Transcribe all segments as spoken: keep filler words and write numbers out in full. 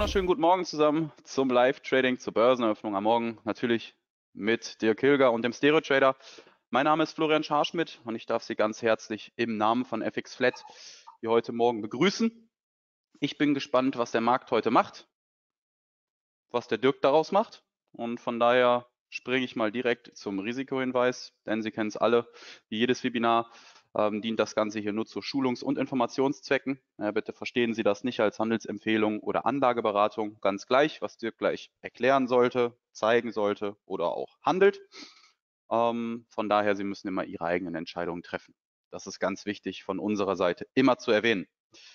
wunderschönen guten Morgen zusammen zum Live-Trading, zur Börseneröffnung am Morgen. Natürlich mit Dirk Hilger und dem Stereo Trader. Mein Name ist Florian Scharschmidt und ich darf Sie ganz herzlich im Namen von F X Flat hier heute Morgen begrüßen. Ich bin gespannt, was der Markt heute macht, was der Dirk daraus macht. Und von daher springe ich mal direkt zum Risikohinweis, denn Sie kennen es alle, wie jedes Webinar ähm, dient das Ganze hier nur zu Schulungs- und Informationszwecken. Ja, bitte verstehen Sie das nicht als Handelsempfehlung oder Anlageberatung, ganz gleich, was Dirk gleich erklären sollte, zeigen sollte oder auch handelt. Ähm, von daher, Sie müssen immer Ihre eigenen Entscheidungen treffen. Das ist ganz wichtig von unserer Seite immer zu erwähnen.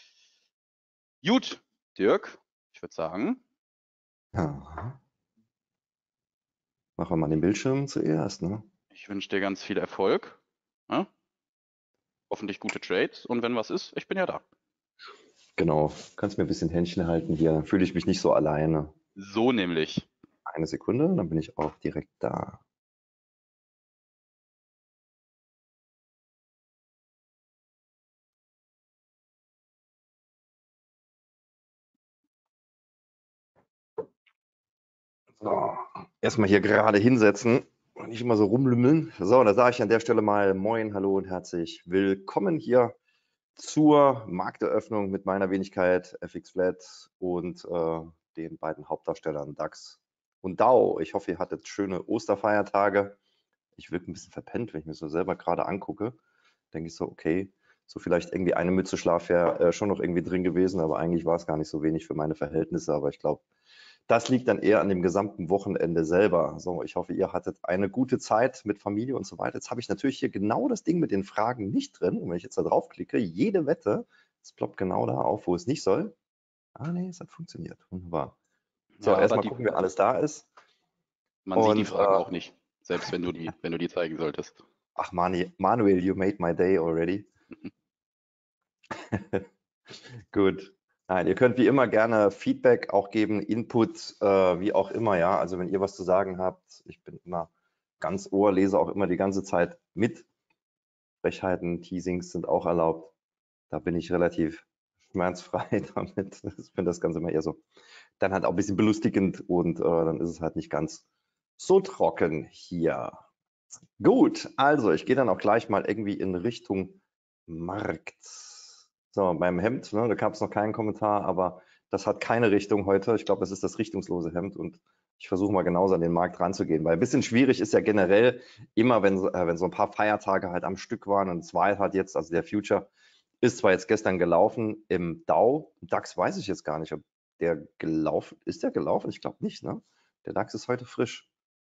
Gut, Dirk, ich würde sagen, Ja. Machen wir mal den Bildschirm zuerst, ne? ich wünsche dir ganz viel Erfolg. Ja? Hoffentlich gute Trades. Und wenn was ist, ich bin ja da. Genau. Kannst mir ein bisschen Händchen halten hier, dann fühle ich mich nicht so alleine. So nämlich. Eine Sekunde, dann bin ich auch direkt da. So, erstmal hier gerade hinsetzen und nicht immer so rumlümmeln. So, da sage ich an der Stelle mal Moin, hallo und herzlich willkommen hier zur Markteröffnung mit meiner Wenigkeit F X Flat und äh, den beiden Hauptdarstellern DAX und D A O. Ich hoffe, ihr hattet schöne Osterfeiertage. Ich wirke ein bisschen verpennt, wenn ich mir so selber gerade angucke. Denke ich so, okay, so vielleicht irgendwie eine Mütze Schlaf wäre äh, schon noch irgendwie drin gewesen, aber eigentlich war es gar nicht so wenig für meine Verhältnisse. Aber ich glaube, das liegt dann eher an dem gesamten Wochenende selber. So, ich hoffe, ihr hattet eine gute Zeit mit Familie und so weiter. Jetzt habe ich natürlich hier genau das Ding mit den Fragen nicht drin. Und wenn ich jetzt da draufklicke, jede Wette, es ploppt genau da auf, wo es nicht soll. Ah, nee, es hat funktioniert. Wunderbar. So, Ja, aber erstmal die, gucken, wer alles da ist. man sieht die Und Fragen äh, auch nicht, selbst wenn du die, wenn du die zeigen solltest. ach, Mani, Manuel, you made my day already. Gut. Nein, ihr könnt wie immer gerne Feedback auch geben, Input, äh, wie auch immer, ja. Also wenn ihr was zu sagen habt, ich bin immer ganz Ohr, lese auch immer die ganze Zeit mit. Frechheiten, Teasings sind auch erlaubt. Da bin ich relativ schmerzfrei damit. Ich finde das Ganze immer eher so. Dann halt auch ein bisschen belustigend und äh, dann ist es halt nicht ganz so trocken hier. Gut, also ich gehe dann auch gleich mal irgendwie in Richtung Markt. So, beim Hemd, ne, da gab es noch keinen Kommentar, aber das hat keine Richtung heute. Ich glaube, es ist das richtungslose Hemd und ich versuche mal genauso an den Markt ranzugehen, weil ein bisschen schwierig ist ja generell immer, wenn, äh, wenn so ein paar Feiertage halt am Stück waren und zwei hat jetzt, also der Future ist zwar jetzt gestern gelaufen im Dow, DAX weiß ich jetzt gar nicht, ob der gelaufen, ist der gelaufen? Ich glaube nicht, ne? Der DAX ist heute frisch.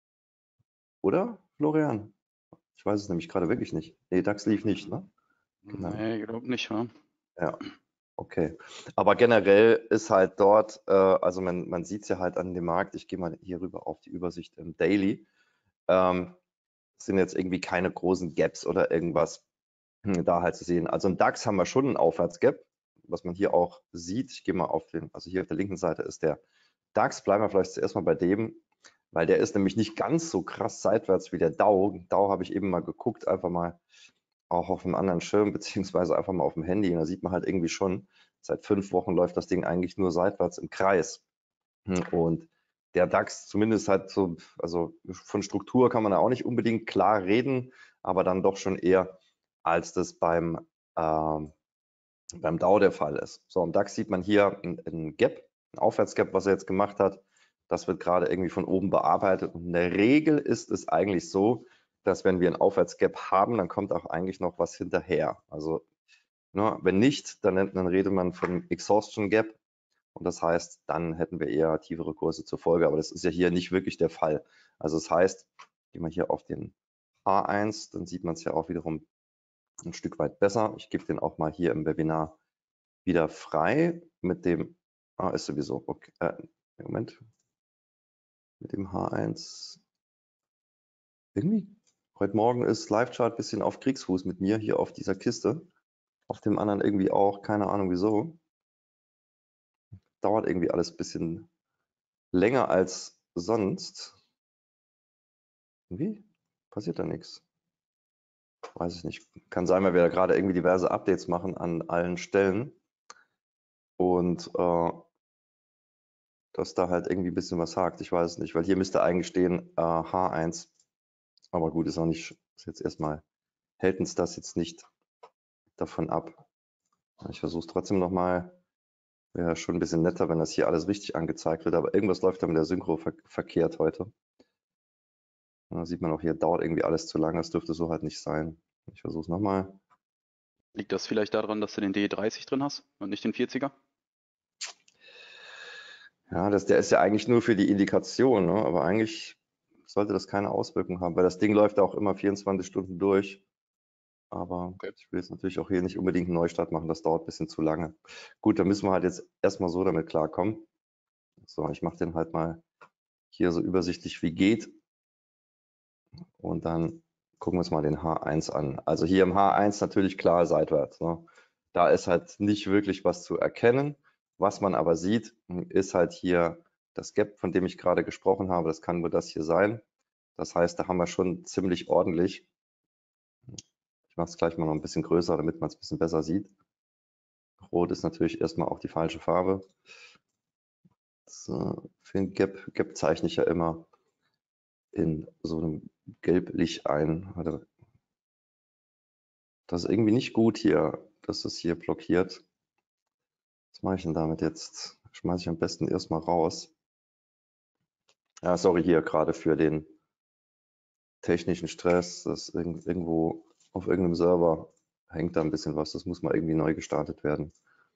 Oder, Florian? Ich weiß es nämlich gerade wirklich nicht. Nee, DAX lief nicht, ne? Genau. Nee, ich glaube nicht, wa? Ja, okay. Aber generell ist halt dort, äh, also man, man sieht es ja halt an dem Markt, ich gehe mal hier rüber auf die Übersicht im Daily, ähm, sind jetzt irgendwie keine großen Gaps oder irgendwas hm, da halt zu sehen. Also im DAX haben wir schon einen Aufwärtsgap, was man hier auch sieht. Ich gehe mal auf den, also hier auf der linken Seite ist der DAX, bleiben wir vielleicht zuerst mal bei dem, weil der ist nämlich nicht ganz so krass seitwärts wie der Dow. Dow habe ich eben mal geguckt, einfach mal auch auf einem anderen Schirm, beziehungsweise einfach mal auf dem Handy. Und da sieht man halt irgendwie schon, seit fünf Wochen läuft das Ding eigentlich nur seitwärts im Kreis. Und der DAX zumindest halt so, also von Struktur kann man da auch nicht unbedingt klar reden, aber dann doch schon eher, als das beim, ähm, beim Dow der Fall ist. So, im DAX sieht man hier ein, ein Gap, ein Aufwärtsgap, was er jetzt gemacht hat. Das wird gerade irgendwie von oben bearbeitet. Und in der Regel ist es eigentlich so, dass wenn wir ein Aufwärtsgap haben, dann kommt auch eigentlich noch was hinterher. Also ne, wenn nicht, dann, nennt, dann redet man von Exhaustion Gap. Und das heißt, dann hätten wir eher tiefere Kurse zur Folge. Aber das ist ja hier nicht wirklich der Fall. Also das heißt, gehen wir hier auf den H eins, dann sieht man es ja auch wiederum ein Stück weit besser. Ich gebe den auch mal hier im Webinar wieder frei mit dem, ah, ist sowieso, okay, äh, Moment, mit dem H eins. Irgendwie, heute Morgen ist Live-Chart ein bisschen auf Kriegsfuß mit mir hier auf dieser Kiste. Auf dem anderen irgendwie auch, keine Ahnung wieso. Dauert irgendwie alles ein bisschen länger als sonst. Irgendwie passiert da nichts. Weiß ich nicht. Kann sein, weil wir da gerade irgendwie diverse Updates machen an allen Stellen. Und äh, dass da halt irgendwie ein bisschen was hakt. Ich weiß es nicht, weil hier müsste eigentlich stehen äh, H eins. Aber gut, ist auch nicht, ist jetzt erstmal, hält uns das jetzt nicht davon ab. Ich versuche es trotzdem nochmal. Wäre schon ein bisschen netter, wenn das hier alles richtig angezeigt wird, aber irgendwas läuft da mit der Synchro ver verkehrt heute. Da sieht man auch hier, dauert irgendwie alles zu lange. Das dürfte so halt nicht sein. Ich versuche es nochmal. Liegt das vielleicht daran, dass du den D E dreißig drin hast und nicht den vierziger? Ja, das, der ist ja eigentlich nur für die Indikation, ne? Aber eigentlich sollte das keine Auswirkung haben, weil das Ding läuft auch immer vierundzwanzig Stunden durch. Aber Okay. ich will jetzt natürlich auch hier nicht unbedingt einen Neustart machen, das dauert ein bisschen zu lange. Gut, dann müssen wir halt jetzt erstmal so damit klarkommen. So, ich mache den halt mal hier so übersichtlich wie geht. Und dann gucken wir uns mal den H eins an. Also hier im H eins natürlich klar seitwärts. Ne? Da ist halt nicht wirklich was zu erkennen. Was man aber sieht, ist halt hier das Gap, von dem ich gerade gesprochen habe. Das kann nur das hier sein. Das heißt, da haben wir schon ziemlich ordentlich. Ich mache es gleich mal noch ein bisschen größer, damit man es ein bisschen besser sieht. Rot ist natürlich erstmal auch die falsche Farbe. So, für ein Gap, Gap zeichne ich ja immer in so einem Gelblich ein. Warte. Das ist irgendwie nicht gut hier, dass es hier blockiert. Was mache ich denn damit jetzt? Schmeiße ich am besten erstmal raus. Ja, sorry hier gerade für den technischen Stress. Das irg irgendwo auf irgendeinem Server hängt da ein bisschen was. Das muss mal irgendwie neu gestartet werden.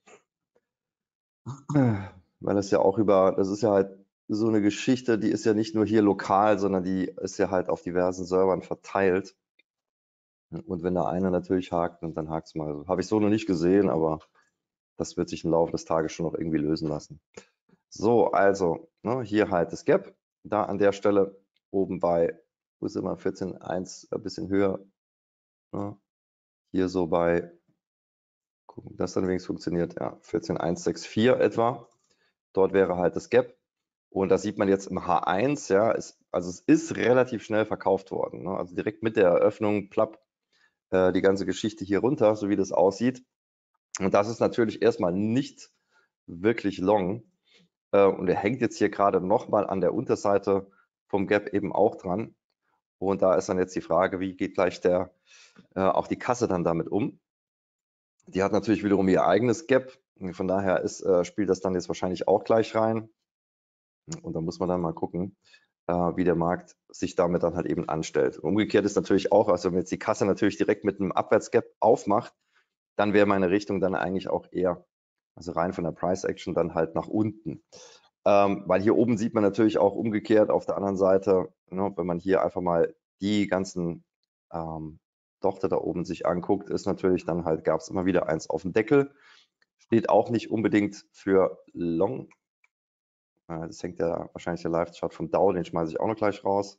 Weil das ja auch über, das ist ja halt so eine Geschichte, die ist ja nicht nur hier lokal, sondern die ist ja halt auf diversen Servern verteilt. Und wenn da einer natürlich hakt, dann hakt es mal. Habe ich so noch nicht gesehen, aber das wird sich im Laufe des Tages schon noch irgendwie lösen lassen. So, also ne, hier halt das Gap. Da an der Stelle oben bei, wo ist immer vierzehn Komma eins, ein bisschen höher. Ne, hier so bei, gucken, das dann wenigstens funktioniert, ja, vierzehn Komma eins sechs vier etwa. Dort wäre halt das Gap. Und das sieht man jetzt im H eins, ja, ist, also es ist relativ schnell verkauft worden. Ne? Also direkt mit der Eröffnung, plapp, äh, die ganze Geschichte hier runter, so wie das aussieht. Und das ist natürlich erstmal nicht wirklich long. Äh, und er hängt jetzt hier gerade nochmal an der Unterseite vom Gap eben auch dran. Und da ist dann jetzt die Frage, wie geht gleich der, äh, auch die Kasse dann damit um? Die hat natürlich wiederum ihr eigenes Gap. Von daher ist, äh, spielt das dann jetzt wahrscheinlich auch gleich rein. Und da muss man dann mal gucken, äh, wie der Markt sich damit dann halt eben anstellt. Umgekehrt ist natürlich auch, also wenn jetzt die Kasse natürlich direkt mit einem Abwärtsgap aufmacht, dann wäre meine Richtung dann eigentlich auch eher, also rein von der Price Action dann halt nach unten. Ähm, weil hier oben sieht man natürlich auch umgekehrt auf der anderen Seite, ne, wenn man hier einfach mal die ganzen ähm, Dochte da oben sich anguckt, ist natürlich dann halt, gab es immer wieder eins auf dem Deckel. Steht auch nicht unbedingt für Long. Äh, das hängt ja wahrscheinlich der Live-Chart vom Dow, den schmeiße ich auch noch gleich raus.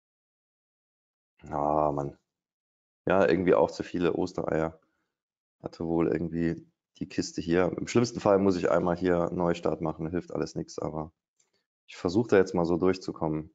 Ah, Mann. Ja, irgendwie auch zu viele Ostereier. Hatte wohl irgendwie die Kiste hier. Im schlimmsten Fall muss ich einmal hier einen Neustart machen, hilft alles nichts, aber ich versuche da jetzt mal so durchzukommen.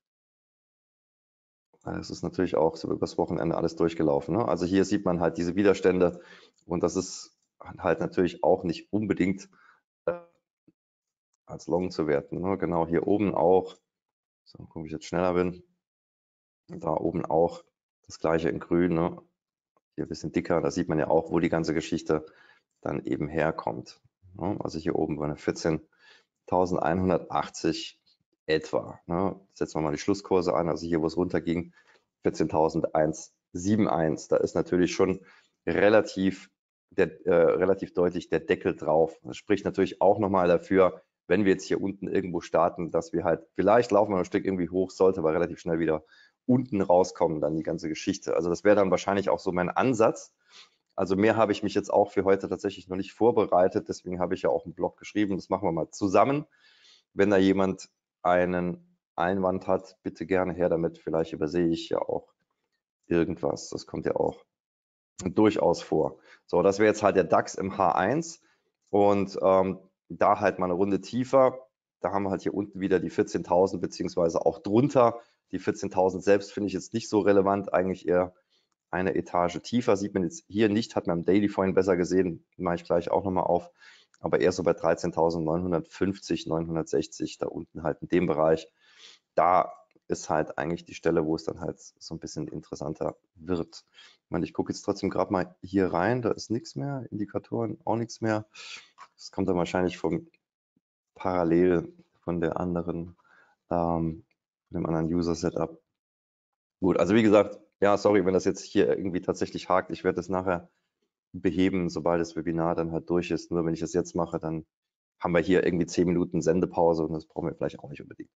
Es ist natürlich auch so übers Wochenende alles durchgelaufen. Ne? Also hier sieht man halt diese Widerstände und das ist halt natürlich auch nicht unbedingt äh, als Long zu werten. Ne? Genau hier oben auch. So, gucke ich jetzt schneller bin. Da oben auch das gleiche in grün. Ne? Hier ein bisschen dicker. Da sieht man ja auch, wo die ganze Geschichte dann eben herkommt. Ne? Also hier oben bei einer vierzehntausendeinhundertachtzig etwa. Ne? Setzen wir mal die Schlusskurse an. Also hier, wo es runterging, vierzehntausendeinhunderteinundsiebzig. Da ist natürlich schon relativ, der, äh, relativ deutlich der Deckel drauf. Das spricht natürlich auch nochmal dafür, wenn wir jetzt hier unten irgendwo starten, dass wir halt, vielleicht laufen wir ein Stück irgendwie hoch, sollte aber relativ schnell wieder unten rauskommen, dann die ganze Geschichte. Also das wäre dann wahrscheinlich auch so mein Ansatz. Also mehr habe ich mich jetzt auch für heute tatsächlich noch nicht vorbereitet, deswegen habe ich ja auch einen Blog geschrieben. Das machen wir mal zusammen. Wenn da jemand einen Einwand hat, bitte gerne her damit. Vielleicht übersehe ich ja auch irgendwas. Das kommt ja auch durchaus vor. So, das wäre jetzt halt der DAX im H eins und ähm, da halt mal eine Runde tiefer. Da haben wir halt hier unten wieder die vierzehntausend beziehungsweise auch drunter. Die vierzehntausend selbst finde ich jetzt nicht so relevant, eigentlich eher eine Etage tiefer. Sieht man jetzt hier nicht, hat man im Daily vorhin besser gesehen, mache ich gleich auch nochmal auf. aber eher so bei dreizehntausendneunhundertfünfzig, neunhundertsechzig, da unten halt in dem Bereich. Da ist halt eigentlich die Stelle, wo es dann halt so ein bisschen interessanter wird. Ich meine, ich gucke jetzt trotzdem gerade mal hier rein, da ist nichts mehr, Indikatoren auch nichts mehr. Das kommt dann wahrscheinlich vom parallel von der anderen, ähm, von dem anderen User-Setup. Gut, also wie gesagt, ja, sorry, wenn das jetzt hier irgendwie tatsächlich hakt. Ich werde das nachher beheben, sobald das Webinar dann halt durch ist. Nur wenn ich das jetzt mache, dann haben wir hier irgendwie zehn Minuten Sendepause und das brauchen wir vielleicht auch nicht unbedingt.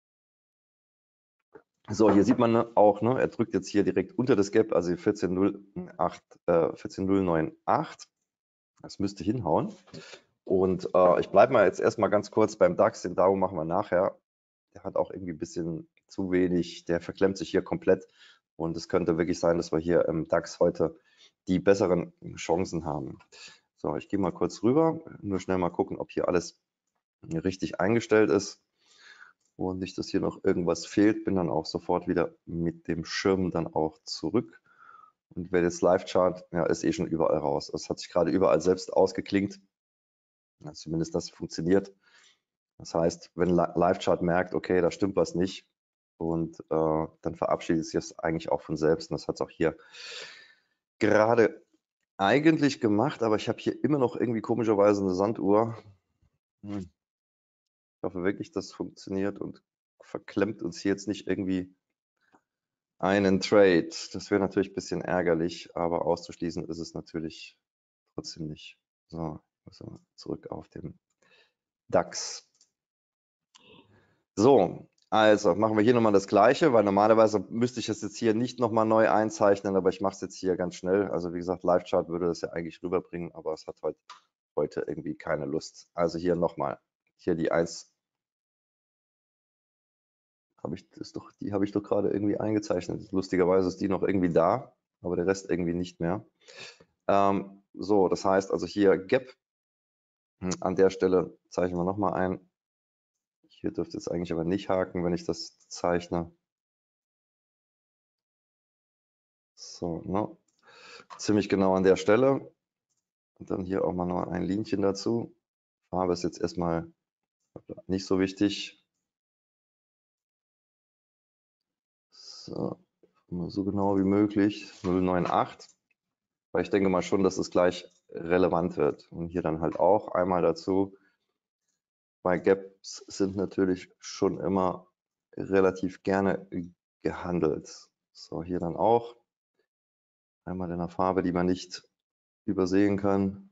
So, hier sieht man auch, ne, er drückt jetzt hier direkt unter das Gap, also vierzehn null acht, äh, vierzehn null neun acht. Das müsste hinhauen. Und äh, ich bleibe mal jetzt erstmal ganz kurz beim DAX, den Dow machen wir nachher. Der hat auch irgendwie ein bisschen zu wenig, der verklemmt sich hier komplett. Und es könnte wirklich sein, dass wir hier im DAX heute die besseren Chancen haben. So, ich gehe mal kurz rüber, nur schnell mal gucken, ob hier alles richtig eingestellt ist und nicht, dass hier noch irgendwas fehlt. Bin dann auch sofort wieder mit dem Schirm dann auch zurück. Und wer jetzt Live-Chart, ja, ist eh schon überall raus. Es hat sich gerade überall selbst ausgeklingt. Ja, zumindest das funktioniert. Das heißt, wenn Live-Chart merkt, okay, da stimmt was nicht, und äh, dann verabschiedet sich das eigentlich auch von selbst. Und das hat es auch hier gerade eigentlich gemacht, aber ich habe hier immer noch irgendwie komischerweise eine Sanduhr. Hm. Ich hoffe wirklich, das funktioniert und verklemmt uns hier jetzt nicht irgendwie einen Trade. Das wäre natürlich ein bisschen ärgerlich, aber auszuschließen ist es natürlich trotzdem nicht. So, also zurück auf den DAX. So, also machen wir hier nochmal das Gleiche, weil normalerweise müsste ich es jetzt hier nicht nochmal neu einzeichnen, aber ich mache es jetzt hier ganz schnell. Also wie gesagt, Live-Chart würde das ja eigentlich rüberbringen, aber es hat heute, heute irgendwie keine Lust. Also hier nochmal, hier die eins, habe ich das doch, die habe ich doch gerade irgendwie eingezeichnet. Lustigerweise ist die noch irgendwie da, aber der Rest irgendwie nicht mehr. Ähm, so, das heißt also hier Gap. An der Stelle zeichnen wir nochmal ein. Hier dürfte es eigentlich aber nicht haken, wenn ich das zeichne. So, ne? Ziemlich genau an der Stelle. Und dann hier auch mal noch ein Linchen dazu. Farbe ist jetzt erstmal nicht so wichtig. So, so genau wie möglich. null neun acht. Weil ich denke mal schon, dass es gleich relevant wird. Und hier dann halt auch einmal dazu. Bei Gaps sind natürlich schon immer relativ gerne gehandelt. So, hier dann auch. Einmal in einer Farbe, die man nicht übersehen kann.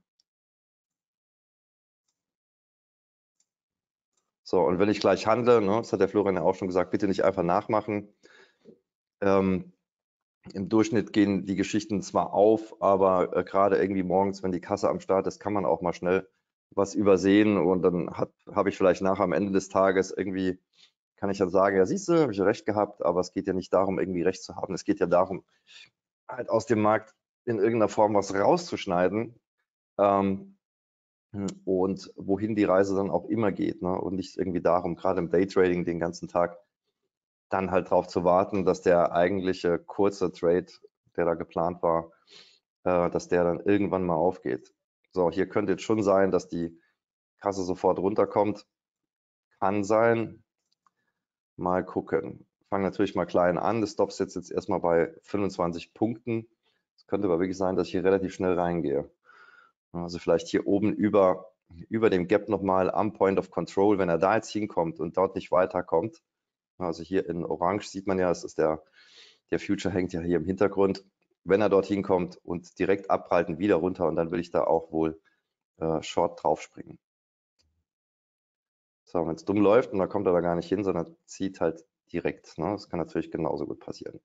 So, und wenn ich gleich handle, ne, das hat der Florian ja auch schon gesagt, bitte nicht einfach nachmachen. Ähm, Im Durchschnitt gehen die Geschichten zwar auf, aber äh, gerade irgendwie morgens, wenn die Kasse am Start ist, kann man auch mal schnell was übersehen und dann habe hab ich vielleicht nachher am Ende des Tages irgendwie, kann ich dann sagen, ja siehst du, habe ich recht gehabt, aber es geht ja nicht darum, irgendwie recht zu haben. Es geht ja darum, halt aus dem Markt in irgendeiner Form was rauszuschneiden. Ähm, und wohin die Reise dann auch immer geht, ne? Und nicht irgendwie darum, gerade im Daytrading den ganzen Tag dann halt darauf zu warten, dass der eigentliche kurze Trade, der da geplant war, äh, dass der dann irgendwann mal aufgeht. So, hier könnte jetzt schon sein, dass die Kasse sofort runterkommt. Kann sein. Mal gucken. Fangen natürlich mal klein an. Das Stop setzt jetzt erstmal bei fünfundzwanzig Punkten. Es könnte aber wirklich sein, dass ich hier relativ schnell reingehe. Also vielleicht hier oben über, über dem Gap nochmal am Point of Control, wenn er da jetzt hinkommt und dort nicht weiterkommt. Also hier in Orange sieht man ja, es ist der, der Future hängt ja hier im Hintergrund. Wenn er dort hinkommt und direkt abprallt wieder runter und dann will ich da auch wohl äh, Short drauf springen. So, wenn es dumm läuft und dann kommt er da gar nicht hin, sondern zieht halt direkt. Ne? Das kann natürlich genauso gut passieren.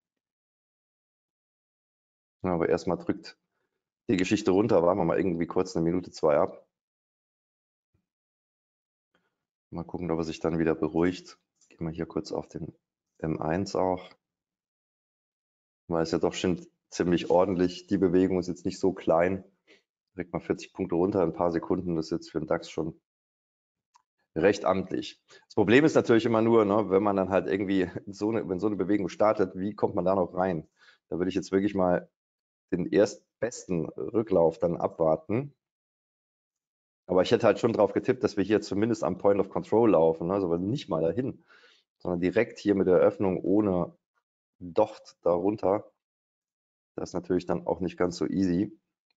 Ja, aber erstmal drückt die Geschichte runter, warten wir mal irgendwie kurz eine Minute, zwei ab. Mal gucken, ob er sich dann wieder beruhigt. Gehen wir hier kurz auf den M eins auch. Weil es ja doch schon ziemlich ordentlich. Die Bewegung ist jetzt nicht so klein. Direkt mal vierzig Punkte runter in ein paar Sekunden. Das ist jetzt für den DAX schon recht amtlich. Das Problem ist natürlich immer nur, ne, wenn man dann halt irgendwie so eine, wenn so eine Bewegung startet, wie kommt man da noch rein? Da würde ich jetzt wirklich mal den erstbesten Rücklauf dann abwarten. Aber ich hätte halt schon drauf getippt, dass wir hier zumindest am Point of Control laufen, ne? Also nicht mal dahin, sondern direkt hier mit der Öffnung ohne Docht darunter. Das ist natürlich dann auch nicht ganz so easy,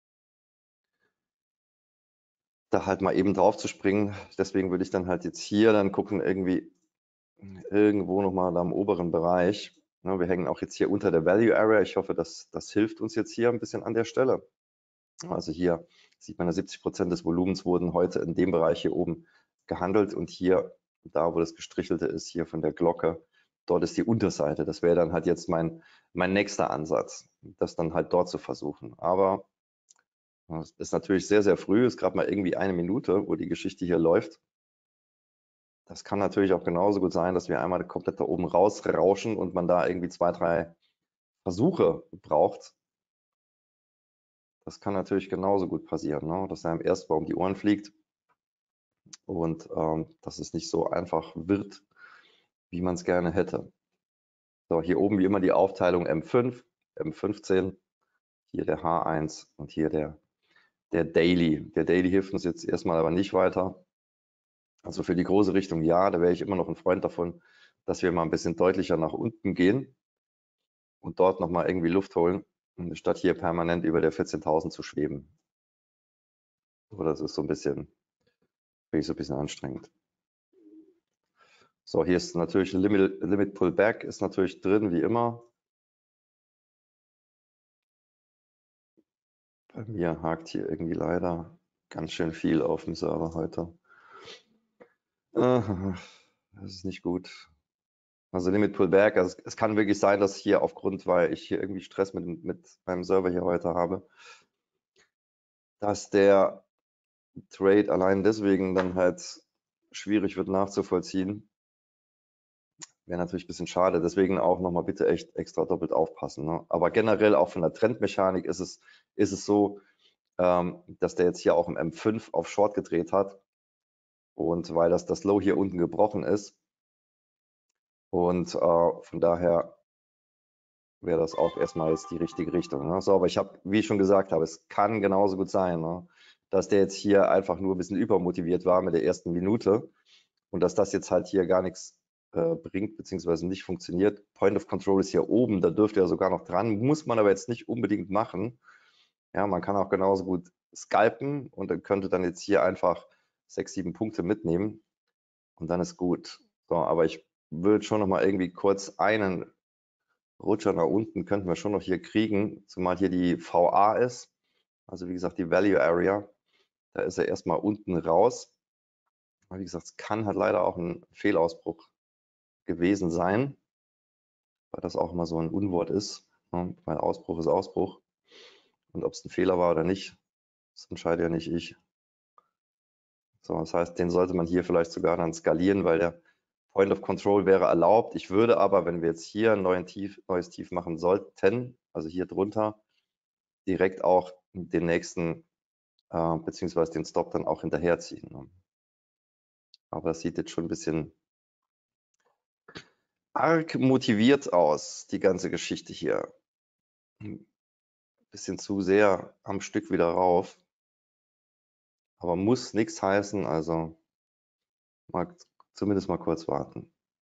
da halt mal eben drauf zu springen. Deswegen würde ich dann halt jetzt hier dann gucken, irgendwie irgendwo nochmal da im oberen Bereich. Ne, wir hängen auch jetzt hier unter der Value Area. Ich hoffe, dass das hilft uns jetzt hier ein bisschen an der Stelle. Also hier sieht man, siebzig Prozent des Volumens wurden heute in dem Bereich hier oben gehandelt und hier, da wo das gestrichelte ist, hier von der Glocke, dort ist die Unterseite. Das wäre dann halt jetzt mein, mein nächster Ansatz, das dann halt dort zu versuchen. Aber es ist natürlich sehr, sehr früh, ist gerade mal irgendwie eine Minute, wo die Geschichte hier läuft. Das kann natürlich auch genauso gut sein, dass wir einmal komplett da oben rausrauschen und man da irgendwie zwei, drei Versuche braucht. Das kann natürlich genauso gut passieren, ne? Dass einem erst mal um die Ohren fliegt und ähm, dass es nicht so einfach wird, wie man es gerne hätte. So, hier oben wie immer die Aufteilung M fünf, M fünfzehn, hier der H eins und hier der, der Daily. Der Daily hilft uns jetzt erstmal aber nicht weiter. Also für die große Richtung ja, da wäre ich immer noch ein Freund davon, dass wir mal ein bisschen deutlicher nach unten gehen und dort nochmal irgendwie Luft holen, statt hier permanent über der vierzehntausend zu schweben. So, das ist so ein bisschen, finde ich so ein bisschen anstrengend. So, hier ist natürlich Limit, Limit Pullback ist natürlich drin, wie immer. Bei mir hakt hier irgendwie leider ganz schön viel auf dem Server heute. Das ist nicht gut. Also Limit Pullback, also es kann wirklich sein, dass hier aufgrund, weil ich hier irgendwie Stress mit, mit meinem Server hier heute habe, dass der Trade allein deswegen dann halt schwierig wird nachzuvollziehen. Wäre natürlich ein bisschen schade, deswegen auch nochmal bitte echt extra doppelt aufpassen. Ne? Aber generell auch von der Trendmechanik ist es, ist es so, ähm, dass der jetzt hier auch im M fünf auf Short gedreht hat und weil das, das Low hier unten gebrochen ist und äh, von daher wäre das auch erstmal jetzt die richtige Richtung. Ne? So, aber ich habe, wie ich schon gesagt habe, es kann genauso gut sein, ne? Dass der jetzt hier einfach nur ein bisschen übermotiviert war mit der ersten Minute und dass das jetzt halt hier gar nichts äh, bringt, beziehungsweise nicht funktioniert. Point of Control ist hier oben, da dürfte er sogar noch dran, muss man aber jetzt nicht unbedingt machen. Ja, man kann auch genauso gut scalpen und dann könnte dann jetzt hier einfach sechs, sieben Punkte mitnehmen und dann ist gut. So, aber ich würde schon noch mal irgendwie kurz einen Rutscher nach unten könnten wir schon noch hier kriegen, zumal hier die V A ist, also wie gesagt die Value Area, da ist er erstmal unten raus. Aber wie gesagt, es kann halt leider auch ein Fehlausbruch gewesen sein, weil das auch immer so ein Unwort ist, ne? Weil Ausbruch ist Ausbruch und ob es ein Fehler war oder nicht, das entscheide ja nicht ich. So, das heißt, den sollte man hier vielleicht sogar dann skalieren, weil der Point of Control wäre erlaubt. Ich würde aber, wenn wir jetzt hier ein neues Tief, neues Tief machen sollten, also hier drunter, direkt auch den nächsten äh, beziehungsweise den Stop dann auch hinterherziehen. Ne? Aber das sieht jetzt schon ein bisschen arg motiviert aus, die ganze Geschichte hier. Ein bisschen zu sehr am Stück wieder rauf. Aber muss nichts heißen, also mal, zumindest mal kurz warten.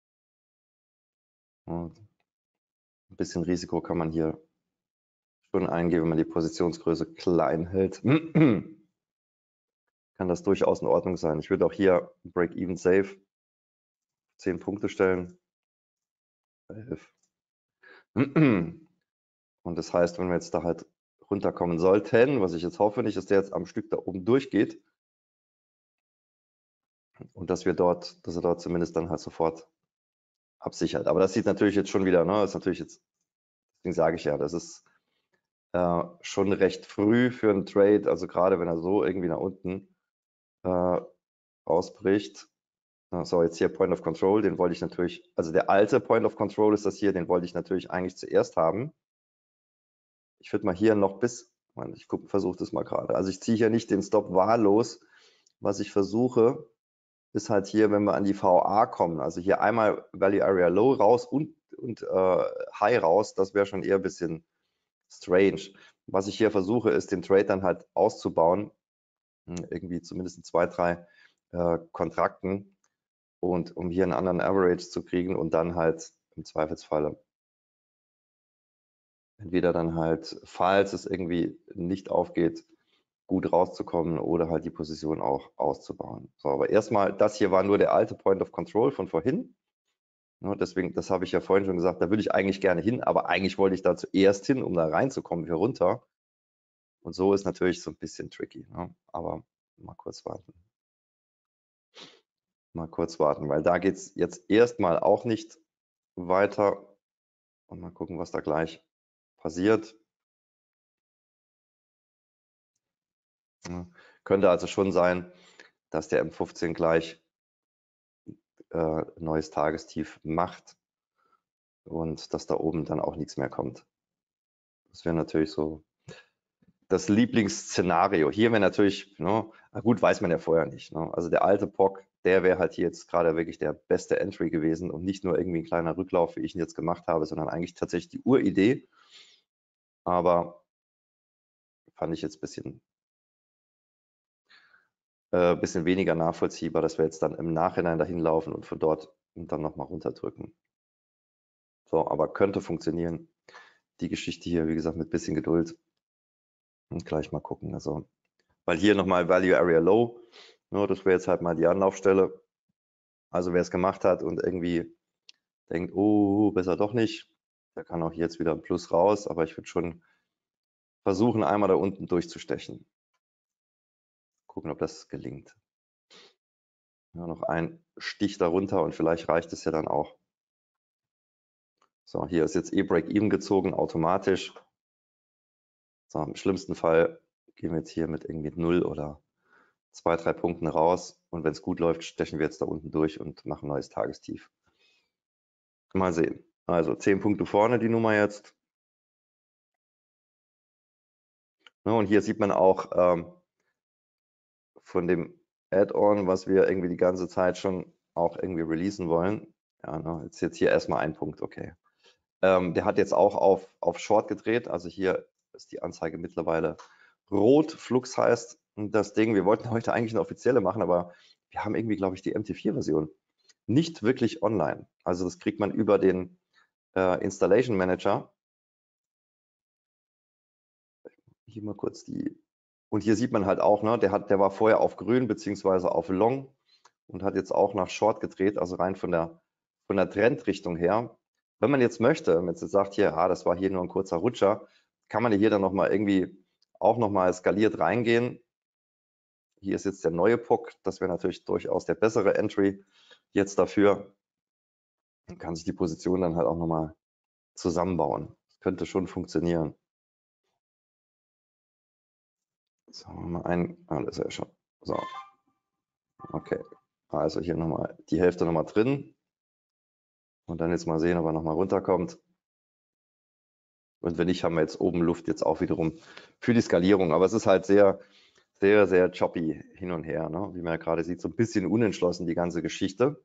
Und ein bisschen Risiko kann man hier schon eingehen, wenn man die Positionsgröße klein hält. Kann das durchaus in Ordnung sein. Ich würde auch hier Break-Even Safe zehn Punkte stellen. elf. Und das heißt, wenn wir jetzt da halt runterkommen sollten, was ich jetzt hoffe, nicht, dass der jetzt am Stück da oben durchgeht und dass wir dort, dass er dort zumindest dann halt sofort absichert. Aber das sieht natürlich jetzt schon wieder, ne, das ist natürlich jetzt, deswegen sage ich ja, das ist äh, schon recht früh für einen Trade, also gerade wenn er so irgendwie nach unten äh, ausbricht. So, jetzt hier Point of Control, den wollte ich natürlich, also der alte Point of Control ist das hier, den wollte ich natürlich eigentlich zuerst haben. Ich würde mal hier noch bis, ich versuche das mal gerade, also ich ziehe hier nicht den Stop wahllos. Was ich versuche, ist halt hier, wenn wir an die V A kommen, also hier einmal Value Area Low raus und, und äh, High raus, das wäre schon eher ein bisschen strange. Was ich hier versuche, ist den Trade dann halt auszubauen irgendwie zumindest in zwei, drei äh, Kontrakten und um hier einen anderen Average zu kriegen und dann halt im Zweifelsfalle entweder dann halt, falls es irgendwie nicht aufgeht, gut rauszukommen oder halt die Position auch auszubauen. So, aber erstmal, das hier war nur der alte Point of Control von vorhin. Ja, deswegen, das habe ich ja vorhin schon gesagt, da würde ich eigentlich gerne hin, aber eigentlich wollte ich da zuerst hin, um da reinzukommen, hier runter. Und so ist natürlich so ein bisschen tricky, ne? Aber mal kurz warten. Mal kurz warten, weil da geht es jetzt erstmal auch nicht weiter. Und mal gucken, was da gleich passiert. Ja, könnte also schon sein, dass der M fünfzehn gleich äh, neues Tagestief macht und dass da oben dann auch nichts mehr kommt. Das wäre natürlich so das Lieblingsszenario. Hier wäre natürlich, ne, gut, weiß man ja vorher nicht. Ne? Also der alte P O C, der wäre halt hier jetzt gerade wirklich der beste Entry gewesen und nicht nur irgendwie ein kleiner Rücklauf, wie ich ihn jetzt gemacht habe, sondern eigentlich tatsächlich die Uridee. Aber fand ich jetzt ein bisschen, äh, bisschen weniger nachvollziehbar, dass wir jetzt dann im Nachhinein dahin laufen und von dort und dann nochmal runterdrücken. So, aber könnte funktionieren. Die Geschichte hier, wie gesagt, mit bisschen Geduld. Und gleich mal gucken. Also, weil hier nochmal Value Area Low, ne, das wäre jetzt halt mal die Anlaufstelle. Also wer es gemacht hat und irgendwie denkt, oh, besser doch nicht, der kann auch jetzt wieder ein Plus raus, aber ich würde schon versuchen, einmal da unten durchzustechen. Gucken, ob das gelingt. Ja, noch ein Stich darunter und vielleicht reicht es ja dann auch. So, hier ist jetzt eh Break-Even gezogen, automatisch. So, im schlimmsten Fall gehen wir jetzt hier mit irgendwie null oder zwei, drei Punkten raus. Und wenn es gut läuft, stechen wir jetzt da unten durch und machen neues Tagestief. Mal sehen. Also zehn Punkte vorne die Nummer jetzt. Ja, und hier sieht man auch ähm, von dem Add-on, was wir irgendwie die ganze Zeit schon auch irgendwie releasen wollen. Ja, ne, jetzt, jetzt hier erstmal ein Punkt, okay. Ähm, der hat jetzt auch auf, auf Short gedreht. Also hier ist die Anzeige mittlerweile rot. Flux heißt das Ding. Wir wollten heute eigentlich eine offizielle machen, aber wir haben irgendwie, glaube ich, die M T vier Version nicht wirklich online. Also das kriegt man über den äh, Installation Manager. Hier mal kurz die. Und hier sieht man halt auch, ne, der, hat, der war vorher auf grün beziehungsweise auf long und hat jetzt auch nach Short gedreht, also rein von der, von der Trendrichtung her. Wenn man jetzt möchte, wenn man jetzt sagt, hier, ah, das war hier nur ein kurzer Rutscher, kann man hier dann nochmal irgendwie auch nochmal skaliert reingehen. Hier ist jetzt der neue P O C, das wäre natürlich durchaus der bessere Entry jetzt dafür. Man kann sich die Position dann halt auch nochmal zusammenbauen. Das könnte schon funktionieren. So, mal ein, ah, das ist ja schon. So, okay. Also hier nochmal die Hälfte nochmal drin. Und dann jetzt mal sehen, ob er nochmal runterkommt. Und wenn nicht, haben wir jetzt oben Luft jetzt auch wiederum für die Skalierung. Aber es ist halt sehr, sehr, sehr choppy hin und her. Ne? Wie man ja gerade sieht, so ein bisschen unentschlossen die ganze Geschichte.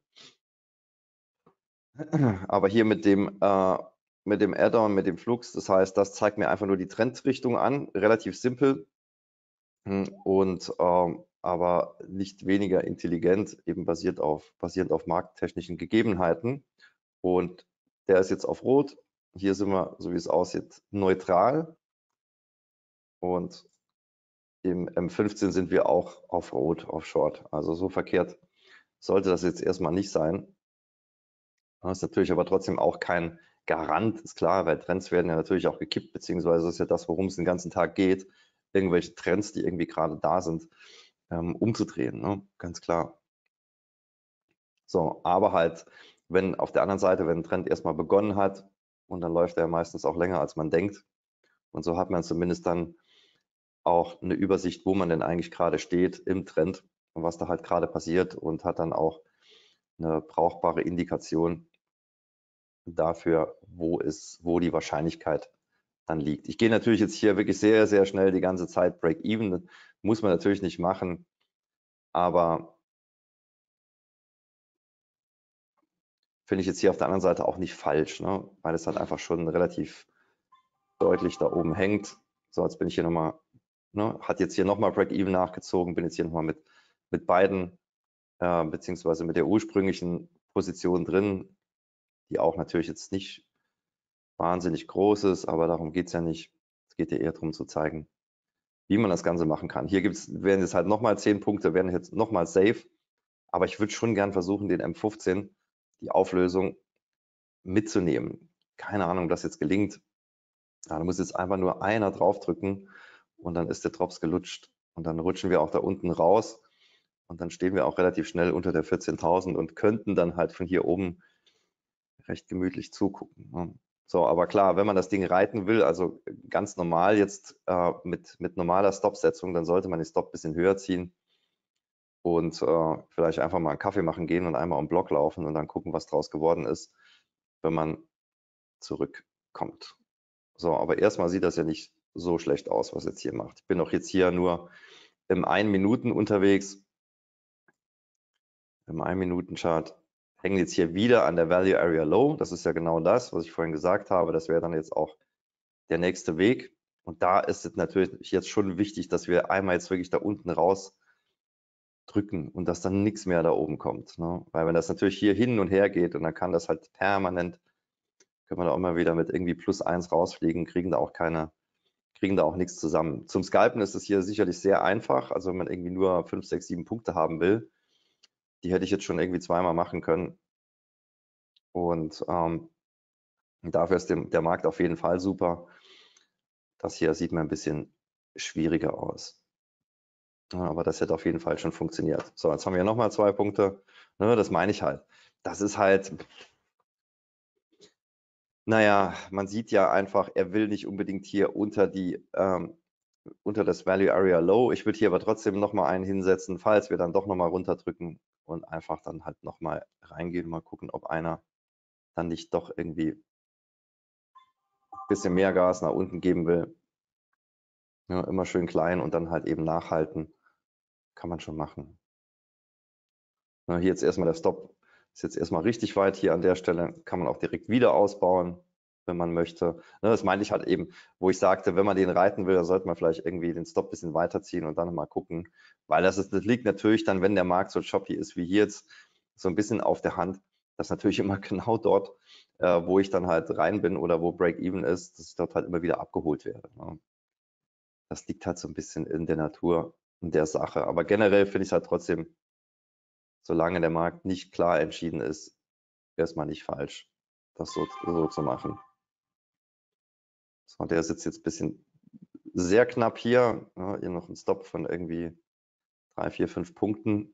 Aber hier mit dem, äh, mit dem Add-on, mit dem Flux, das heißt, das zeigt mir einfach nur die Trendrichtung an. Relativ simpel. Und ähm, aber nicht weniger intelligent, eben basiert auf, basierend auf markttechnischen Gegebenheiten. Und der ist jetzt auf Rot. Hier sind wir, so wie es aussieht, neutral. Und im M fünfzehn sind wir auch auf Rot, auf Short. Also so verkehrt sollte das jetzt erstmal nicht sein. Das ist natürlich aber trotzdem auch kein Garant, ist klar, weil Trends werden ja natürlich auch gekippt, beziehungsweise das ist ja das, worum es den ganzen Tag geht, irgendwelche Trends, die irgendwie gerade da sind, ähm, umzudrehen, ne? Ganz klar. So, aber halt, wenn auf der anderen Seite, wenn ein Trend erstmal begonnen hat und dann läuft er meistens auch länger, als man denkt. Und so hat man zumindest dann auch eine Übersicht, wo man denn eigentlich gerade steht im Trend und was da halt gerade passiert und hat dann auch eine brauchbare Indikation dafür, wo ist, wo die Wahrscheinlichkeit dann liegt. Ich gehe natürlich jetzt hier wirklich sehr, sehr schnell die ganze Zeit Break-Even. Muss man natürlich nicht machen, aber finde ich jetzt hier auf der anderen Seite auch nicht falsch, ne? Weil es halt einfach schon relativ deutlich da oben hängt. So, jetzt bin ich hier nochmal Ne? Hat jetzt hier nochmal Break-Even nachgezogen, bin jetzt hier nochmal mit, mit beiden, äh, beziehungsweise mit der ursprünglichen Position drin, die auch natürlich jetzt nicht wahnsinnig groß ist, aber darum geht es ja nicht. Es geht ja eher darum zu zeigen, wie man das Ganze machen kann. Hier gibt's, werden jetzt halt nochmal zehn Punkte, werden jetzt nochmal safe, aber ich würde schon gern versuchen, den M fünfzehn, die Auflösung mitzunehmen. Keine Ahnung, ob das jetzt gelingt. Ja, da muss jetzt einfach nur einer draufdrücken und dann ist der Drops gelutscht und dann rutschen wir auch da unten raus und dann stehen wir auch relativ schnell unter der vierzehntausend und könnten dann halt von hier oben recht gemütlich zugucken. Ne? So, aber klar, wenn man das Ding reiten will, also ganz normal jetzt äh, mit, mit normaler Stopsetzung, dann sollte man den Stop ein bisschen höher ziehen und äh, vielleicht einfach mal einen Kaffee machen gehen und einmal um den Block laufen und dann gucken, was draus geworden ist, wenn man zurückkommt. So, aber erstmal sieht das ja nicht so schlecht aus, was jetzt hier macht. Ich bin auch jetzt hier nur im ein Minuten unterwegs, im ein Minuten Chart, hängen jetzt hier wieder an der Value Area Low. Das ist ja genau das, was ich vorhin gesagt habe. Das wäre dann jetzt auch der nächste Weg. Und da ist es natürlich jetzt schon wichtig, dass wir einmal jetzt wirklich da unten raus drücken und dass dann nichts mehr da oben kommt. Ne? Weil wenn das natürlich hier hin und her geht und dann kann das halt permanent, können wir da auch mal wieder mit irgendwie plus eins rausfliegen, kriegen da auch keine, kriegen da auch nichts zusammen. Zum Scalpen ist es hier sicherlich sehr einfach. Also wenn man irgendwie nur fünf, sechs, sieben Punkte haben will, die hätte ich jetzt schon irgendwie zweimal machen können. Und ähm, dafür ist dem, der Markt auf jeden Fall super. Das hier sieht mir ein bisschen schwieriger aus. Ja, aber das hätte auf jeden Fall schon funktioniert. So, jetzt haben wir nochmal zwei Punkte. Ne, das meine ich halt. Das ist halt, naja, man sieht ja einfach, er will nicht unbedingt hier unter die, ähm, unter das Value Area Low. Ich würde hier aber trotzdem nochmal einen hinsetzen, falls wir dann doch nochmal runterdrücken und einfach dann halt nochmal reingehen, mal gucken, ob einer dann nicht doch irgendwie ein bisschen mehr Gas nach unten geben will. Ja, immer schön klein und dann halt eben nachhalten. Kann man schon machen. Ja, hier jetzt erstmal der Stop. Ist jetzt erstmal richtig weit hier an der Stelle. Kann man auch direkt wieder ausbauen, wenn man möchte. Ne, das meine ich halt eben, wo ich sagte, wenn man den reiten will, dann sollte man vielleicht irgendwie den Stop ein bisschen weiterziehen und dann mal gucken. Weil das, ist, das liegt natürlich dann, wenn der Markt so choppy ist wie hier jetzt, so ein bisschen auf der Hand. Das ist natürlich immer genau dort, äh, wo ich dann halt rein bin oder wo Break-Even ist, dass ich dort halt immer wieder abgeholt werde. Ne? Das liegt halt so ein bisschen in der Natur der Sache. Aber generell finde ich es halt trotzdem, solange der Markt nicht klar entschieden ist, erstmal nicht falsch, das so, so zu machen. So, der sitzt jetzt ein bisschen sehr knapp hier. Ja, hier noch ein Stop von irgendwie drei, vier, fünf Punkten.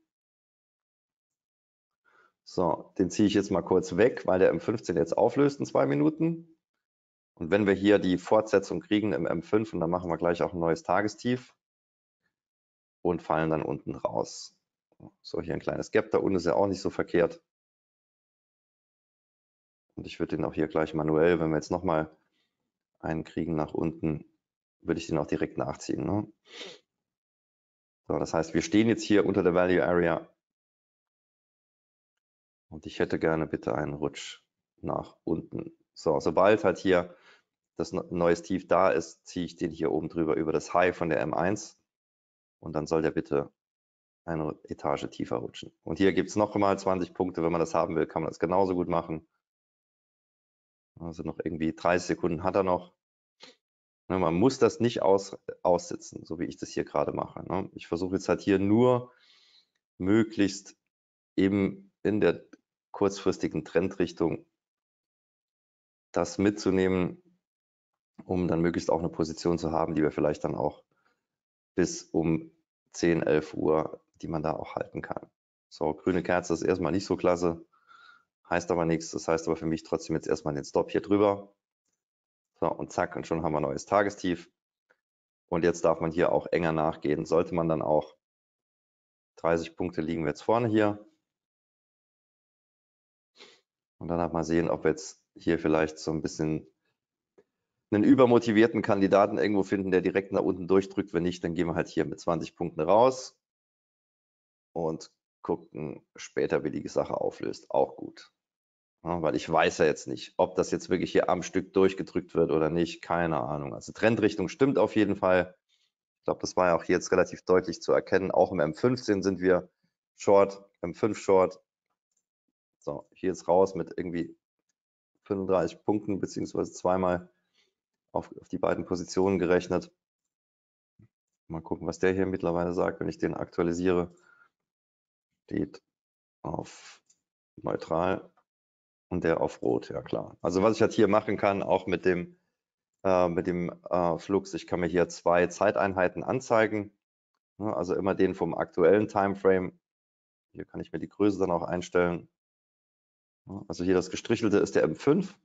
So, den ziehe ich jetzt mal kurz weg, weil der M fünfzehn jetzt auflöst in zwei Minuten. Und wenn wir hier die Fortsetzung kriegen im M fünf, und dann machen wir gleich auch ein neues Tagestief und fallen dann unten raus. So, hier ein kleines Gap da unten ist ja auch nicht so verkehrt. Und ich würde den auch hier gleich manuell, wenn wir jetzt nochmal einen kriegen nach unten, würde ich den auch direkt nachziehen. Ne? So, das heißt, wir stehen jetzt hier unter der Value Area und ich hätte gerne bitte einen Rutsch nach unten. So, sobald halt hier das neues Tief da ist, ziehe ich den hier oben drüber über das High von der M eins und dann soll der bitte eine Etage tiefer rutschen. Und hier gibt es noch mal zwanzig Punkte. Wenn man das haben will, kann man das genauso gut machen. Also noch irgendwie dreißig Sekunden hat er noch. Ne, man muss das nicht aus, aussitzen, so wie ich das hier gerade mache. Ne? Ich versuche jetzt halt hier nur möglichst eben in der kurzfristigen Trendrichtung das mitzunehmen, um dann möglichst auch eine Position zu haben, die wir vielleicht dann auch bis um zehn, elf Uhr, die man da auch halten kann. So, grüne Kerze ist erstmal nicht so klasse, heißt aber nichts. Das heißt aber für mich trotzdem jetzt erstmal den Stop hier drüber. So, und zack, und schon haben wir ein neues Tagestief. Und jetzt darf man hier auch enger nachgehen. Sollte man dann auch dreißig Punkte liegen wir jetzt vorne hier. Und dann mal sehen, ob wir jetzt hier vielleicht so ein bisschen einen übermotivierten Kandidaten irgendwo finden, der direkt nach unten durchdrückt. Wenn nicht, dann gehen wir halt hier mit zwanzig Punkten raus und gucken später, wie die Sache auflöst. Auch gut. Ja, weil ich weiß ja jetzt nicht, ob das jetzt wirklich hier am Stück durchgedrückt wird oder nicht. Keine Ahnung. Also Trendrichtung stimmt auf jeden Fall. glaube, das war ja auch hier jetzt relativ deutlich zu erkennen. Auch im M fünfzehn sind wir Short, M fünf Short. So, hier jetzt raus mit irgendwie fünfunddreißig Punkten, beziehungsweise zweimal auf, auf die beiden Positionen gerechnet. Mal gucken, was der hier mittlerweile sagt, wenn ich den aktualisiere. Steht auf neutral und der auf rot, ja klar. Also was ich halt hier machen kann, auch mit dem, äh, mit dem äh, Flux, ich kann mir hier zwei Zeiteinheiten anzeigen. Ne, also immer den vom aktuellen Timeframe. Hier kann ich mir die Größe dann auch einstellen. Also hier das gestrichelte ist der M fünf.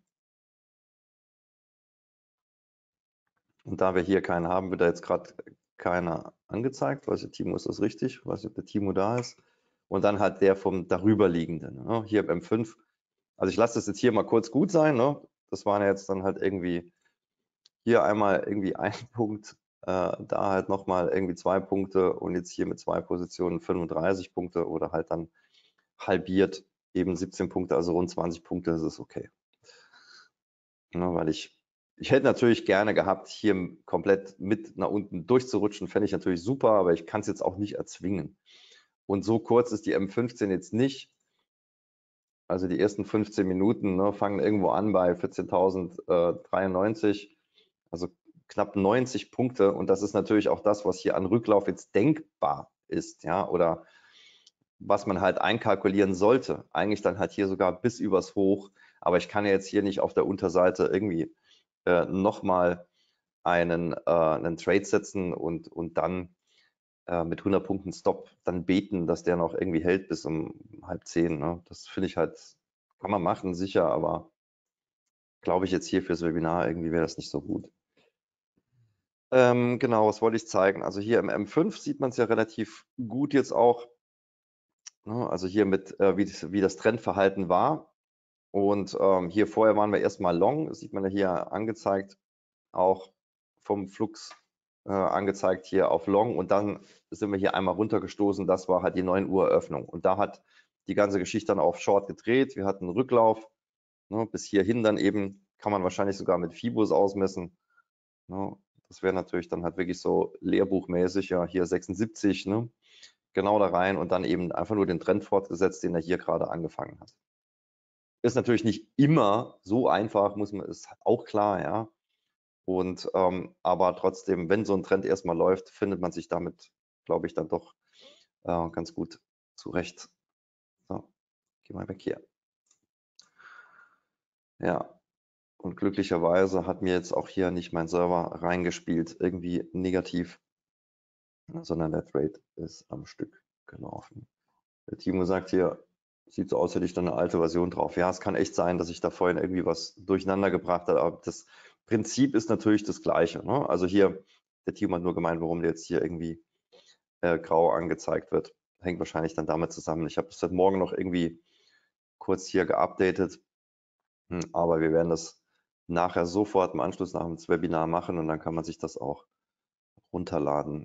Und da wir hier keinen haben, wird da jetzt gerade keiner angezeigt. Weiß ich, Timo, ist das richtig? Weiß nicht, ob der Timo da ist. Und dann halt der vom darüberliegenden. Ne? Hier im M fünf. Also ich lasse das jetzt hier mal kurz gut sein. Ne? Das waren jetzt dann halt irgendwie hier einmal irgendwie ein Punkt, äh, da halt nochmal irgendwie zwei Punkte und jetzt hier mit zwei Positionen fünfunddreißig Punkte oder halt dann halbiert eben siebzehn Punkte, also rund zwanzig Punkte, das ist okay. Ne, weil ich, ich hätte natürlich gerne gehabt, hier komplett mit nach unten durchzurutschen, fände ich natürlich super, aber ich kann es jetzt auch nicht erzwingen. Und so kurz ist die M fünfzehn jetzt nicht. Also die ersten fünfzehn Minuten ne, fangen irgendwo an bei vierzehntausenddreiundneunzig, also knapp neunzig Punkte. Und das ist natürlich auch das, was hier an Rücklauf jetzt denkbar ist, ja, oder was man halt einkalkulieren sollte. Eigentlich dann halt hier sogar bis übers Hoch. Aber ich kann ja jetzt hier nicht auf der Unterseite irgendwie äh, nochmal einen, äh, einen Trade setzen und, und dann äh, mit hundert Punkten Stop dann beten, dass der noch irgendwie hält bis um halb zehn. Ne? Das finde ich halt, kann man machen, sicher, aber glaube ich jetzt hier fürs Webinar irgendwie wäre das nicht so gut. Ähm, genau, was wollte ich zeigen? Also hier im M fünf sieht man es ja relativ gut jetzt auch. Ne? Also hier mit, äh, wie, das, wie das Trendverhalten war. Und ähm, hier vorher waren wir erstmal long, das sieht man ja hier angezeigt, auch vom Flux äh, angezeigt hier auf long und dann sind wir hier einmal runtergestoßen, das war halt die neun Uhr Eröffnung und da hat die ganze Geschichte dann auf Short gedreht, wir hatten einen Rücklauf, ne, bis hierhin dann eben, kann man wahrscheinlich sogar mit Fibos ausmessen, ne, das wäre natürlich dann halt wirklich so lehrbuchmäßig, ja hier sechsundsiebzig, ne, genau da rein und dann eben einfach nur den Trend fortgesetzt, den er hier gerade angefangen hat. Ist natürlich nicht immer so einfach, muss man, ist auch klar, ja. Und ähm, aber trotzdem, wenn so ein Trend erstmal läuft, findet man sich damit, glaube ich, dann doch äh, ganz gut zurecht. So, geh mal weg hier. Ja, und glücklicherweise hat mir jetzt auch hier nicht mein Server reingespielt, irgendwie negativ, sondern der Trade ist am Stück gelaufen. Der Timo sagt hier, sieht so aus, hätte ich da eine alte Version drauf. Ja, es kann echt sein, dass ich da vorhin irgendwie was durcheinander gebracht habe, aber das Prinzip ist natürlich das gleiche. Ne? Also hier, der Timo hat nur gemeint, warum der jetzt hier irgendwie äh, grau angezeigt wird. Hängt wahrscheinlich dann damit zusammen. Ich habe das heute Morgen noch irgendwie kurz hier geupdatet, hm, aber wir werden das nachher sofort im Anschluss nach dem Webinar machen und dann kann man sich das auch runterladen,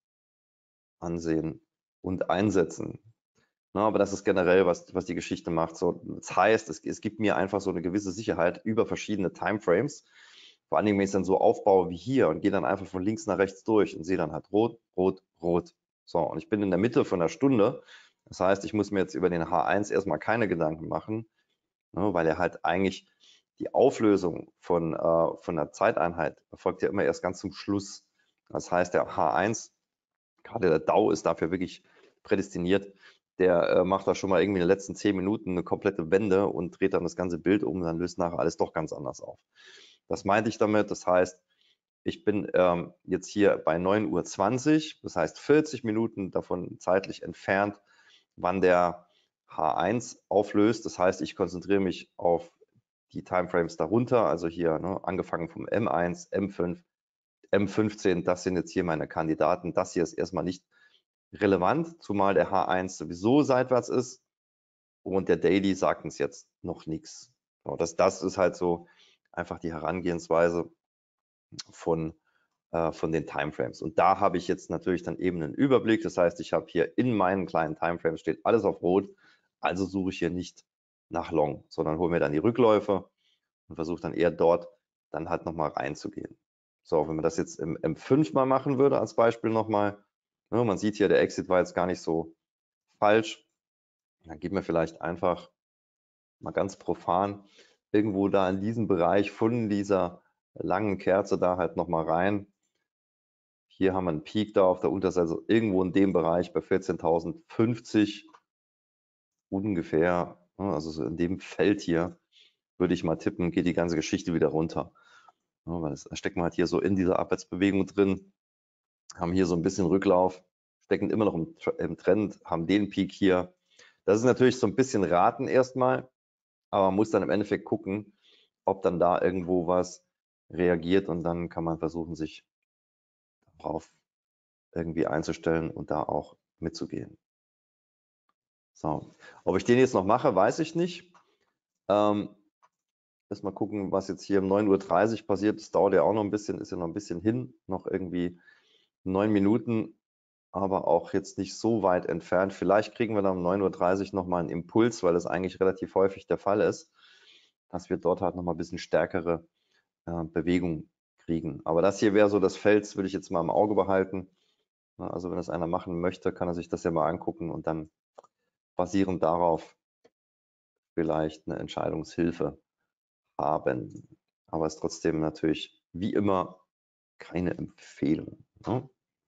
ansehen und einsetzen. Na, aber das ist generell, was, was die Geschichte macht. So, das heißt, es, es gibt mir einfach so eine gewisse Sicherheit über verschiedene Timeframes. Vor allen Dingen, wenn ich es dann so aufbaue wie hier und gehe dann einfach von links nach rechts durch und sehe dann halt rot, rot, rot. So, und ich bin in der Mitte von der Stunde. Das heißt, ich muss mir jetzt über den H eins erstmal keine Gedanken machen, ne, weil er halt eigentlich die Auflösung von, äh, von der Zeiteinheit erfolgt ja immer erst ganz zum Schluss. Das heißt, der H eins, gerade der D A O ist dafür wirklich prädestiniert, der äh, macht da schon mal irgendwie in den letzten zehn Minuten eine komplette Wende und dreht dann das ganze Bild um und dann löst nachher alles doch ganz anders auf. Das meinte ich damit, das heißt, ich bin ähm, jetzt hier bei neun Uhr zwanzig, das heißt vierzig Minuten davon zeitlich entfernt, wann der H eins auflöst. Das heißt, ich konzentriere mich auf die Timeframes darunter, also hier ne, angefangen vom M eins, M fünf, M fünfzehn, das sind jetzt hier meine Kandidaten. Das hier ist erstmal nicht relevant, zumal der H eins sowieso seitwärts ist und der Daily sagt uns jetzt noch nichts. Das, das ist halt so einfach die Herangehensweise von, äh, von den Timeframes. Und da habe ich jetzt natürlich dann eben einen Überblick. Das heißt, ich habe hier in meinen kleinen Timeframes steht alles auf Rot. Also suche ich hier nicht nach Long, sondern hole mir dann die Rückläufe und versuche dann eher dort dann halt nochmal reinzugehen. So, wenn man das jetzt im M fünf mal machen würde, als Beispiel nochmal, ne, man sieht hier, der Exit war jetzt gar nicht so falsch. Dann geben wir vielleicht einfach mal ganz profan irgendwo da in diesen Bereich von dieser langen Kerze da halt nochmal rein. Hier haben wir einen Peak da auf der Unterseite, also irgendwo in dem Bereich bei vierzehntausendfünfzig ungefähr, ne, also so in dem Feld hier, würde ich mal tippen, geht die ganze Geschichte wieder runter. Ja, weil das, da stecken wir halt hier so in dieser Abwärtsbewegung drin, haben hier so ein bisschen Rücklauf, stecken immer noch im, im Trend, haben den Peak hier. Das ist natürlich so ein bisschen raten erstmal, aber man muss dann im Endeffekt gucken, ob dann da irgendwo was reagiert und dann kann man versuchen, sich darauf irgendwie einzustellen und da auch mitzugehen. So, ob ich den jetzt noch mache, weiß ich nicht. Ähm, Erstmal gucken, was jetzt hier um neun Uhr dreißig passiert. Das dauert ja auch noch ein bisschen, ist ja noch ein bisschen hin, noch irgendwie neun Minuten, aber auch jetzt nicht so weit entfernt. Vielleicht kriegen wir dann um neun Uhr dreißig nochmal einen Impuls, weil das eigentlich relativ häufig der Fall ist, dass wir dort halt nochmal ein bisschen stärkere äh, Bewegung kriegen. Aber das hier wäre so das Feld, das würde ich jetzt mal im Auge behalten. Also wenn das einer machen möchte, kann er sich das ja mal angucken und dann basierend darauf vielleicht eine Entscheidungshilfe haben. Aber es ist trotzdem natürlich wie immer keine Empfehlung. Ne?